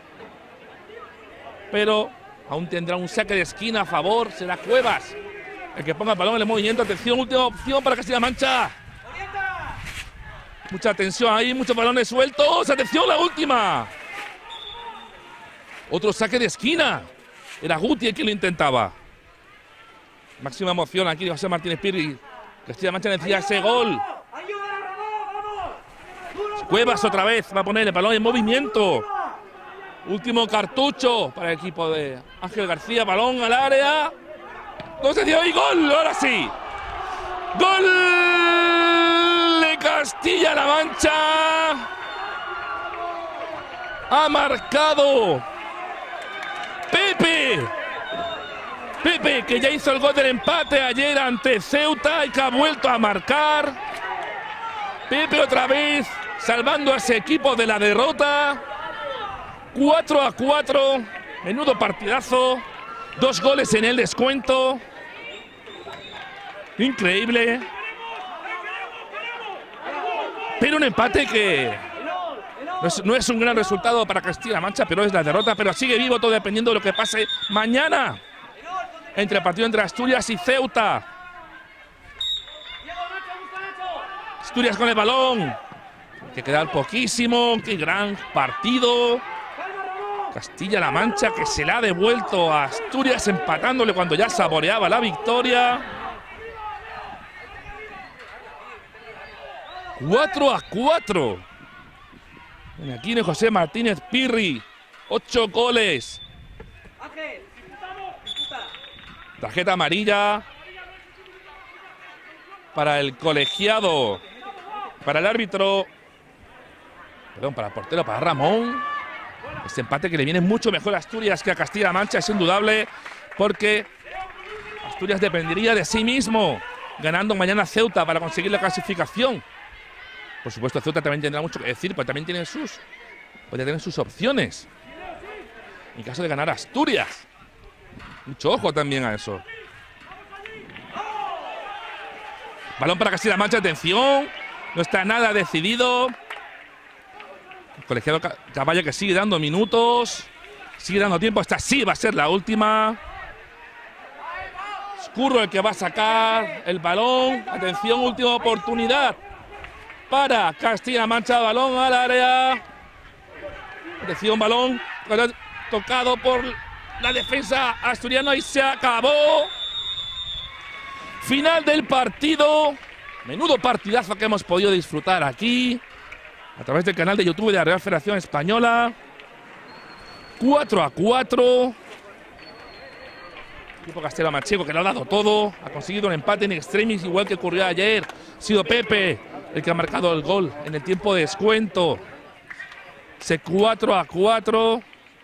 Pero aún tendrá un saque de esquina a favor, será Cuevas el que ponga el balón en el movimiento. Atención, última opción para Castilla-La Mancha. Mucha tensión ahí, muchos balones sueltos. Atención, la última. Otro saque de esquina. Era Guti el que lo intentaba. Máxima emoción aquí de José Martínez Pirri. Castilla-La Mancha necesita ese gol. Cuevas otra vez va a poner el balón en movimiento. Último cartucho para el equipo de Ángel García. Balón al área. No se dio y gol. Ahora sí. Gol de Castilla-La Mancha. Ha marcado Pepe. Pepe, que ya hizo el gol del empate ayer ante Ceuta y que ha vuelto a marcar. Pepe otra vez salvando a ese equipo de la derrota. cuatro a cuatro. Menudo partidazo. Dos goles en el descuento. Increíble. Pero un empate que No es, no es un gran resultado para Castilla-La Mancha, pero es la derrota. Pero sigue vivo, todo dependiendo de lo que pase mañana entre el partido entre Asturias y Ceuta. Asturias con el balón. Hay que quedar poquísimo. Qué gran partido. Castilla-La Mancha que se la ha devuelto a Asturias empatándole cuando ya saboreaba la victoria. cuatro a cuatro. Aquí en José Martínez Pirri. Ocho goles. Tarjeta amarilla para el colegiado. Para el árbitro. Perdón, para el portero, para Ramón. Este empate que le viene mucho mejor a Asturias que a Castilla-La Mancha es indudable, porque Asturias dependería de sí mismo, ganando mañana Ceuta para conseguir la clasificación. Por supuesto, Ceuta también tendrá mucho que decir, pues también tiene sus, puede tener sus opciones. En caso de ganar Asturias. Mucho ojo también a eso. Balón para Castilla-La Mancha, atención. No está nada decidido. El colegiado Caballo que sigue dando minutos. Sigue dando tiempo. Esta sí va a ser la última. Escurro el que va a sacar el balón. Atención, última oportunidad para Castilla-La Mancha. Balón al área. Atención, balón tocado por la defensa asturiana y se acabó. Final del partido. Menudo partidazo que hemos podido disfrutar aquí a través del canal de YouTube de la Real Federación Española. cuatro a cuatro. El equipo castellano-manchego que lo ha dado todo. Ha conseguido un empate en extremis, igual que ocurrió ayer. Ha sido Pepe el que ha marcado el gol en el tiempo de descuento. Ese cuatro a cuatro.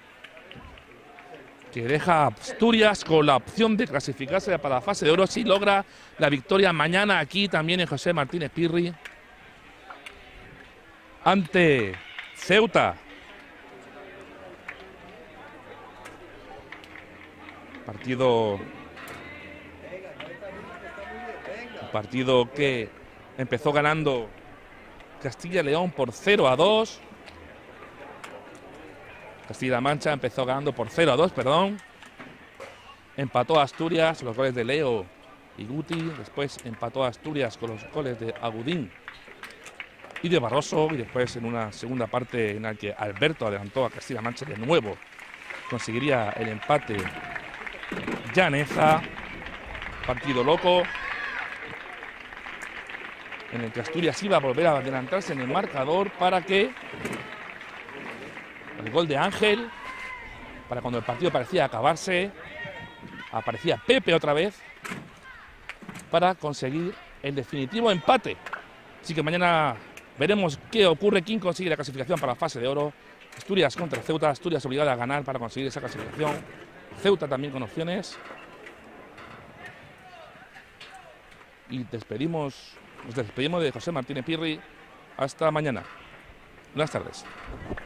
Que deja a Asturias con la opción de clasificarse para la fase de oro si logra la victoria mañana aquí también en José Martínez Pirri ante Ceuta. Partido, partido que empezó ganando Castilla-León por cero a dos. Castilla-La Mancha empezó ganando por cero a dos, perdón. Empató a Asturias, los goles de Leo y Guti. Después empató a Asturias con los goles de Agudín y de Barroso. Y después en una segunda parte en la que Alberto adelantó a Castilla-La Mancha de nuevo. Conseguiría el empate Llaneza. Partido loco en el que Asturias iba a volver a adelantarse en el marcador para que el gol de Ángel, para cuando el partido parecía acabarse, aparecía Pepe otra vez para conseguir el definitivo empate. Así que mañana veremos qué ocurre, quién consigue la clasificación para la fase de oro. Asturias contra Ceuta, Asturias obligada a ganar para conseguir esa clasificación. Ceuta también con opciones. Y despedimos, nos despedimos de José Martínez Pirri. Hasta mañana. Buenas tardes.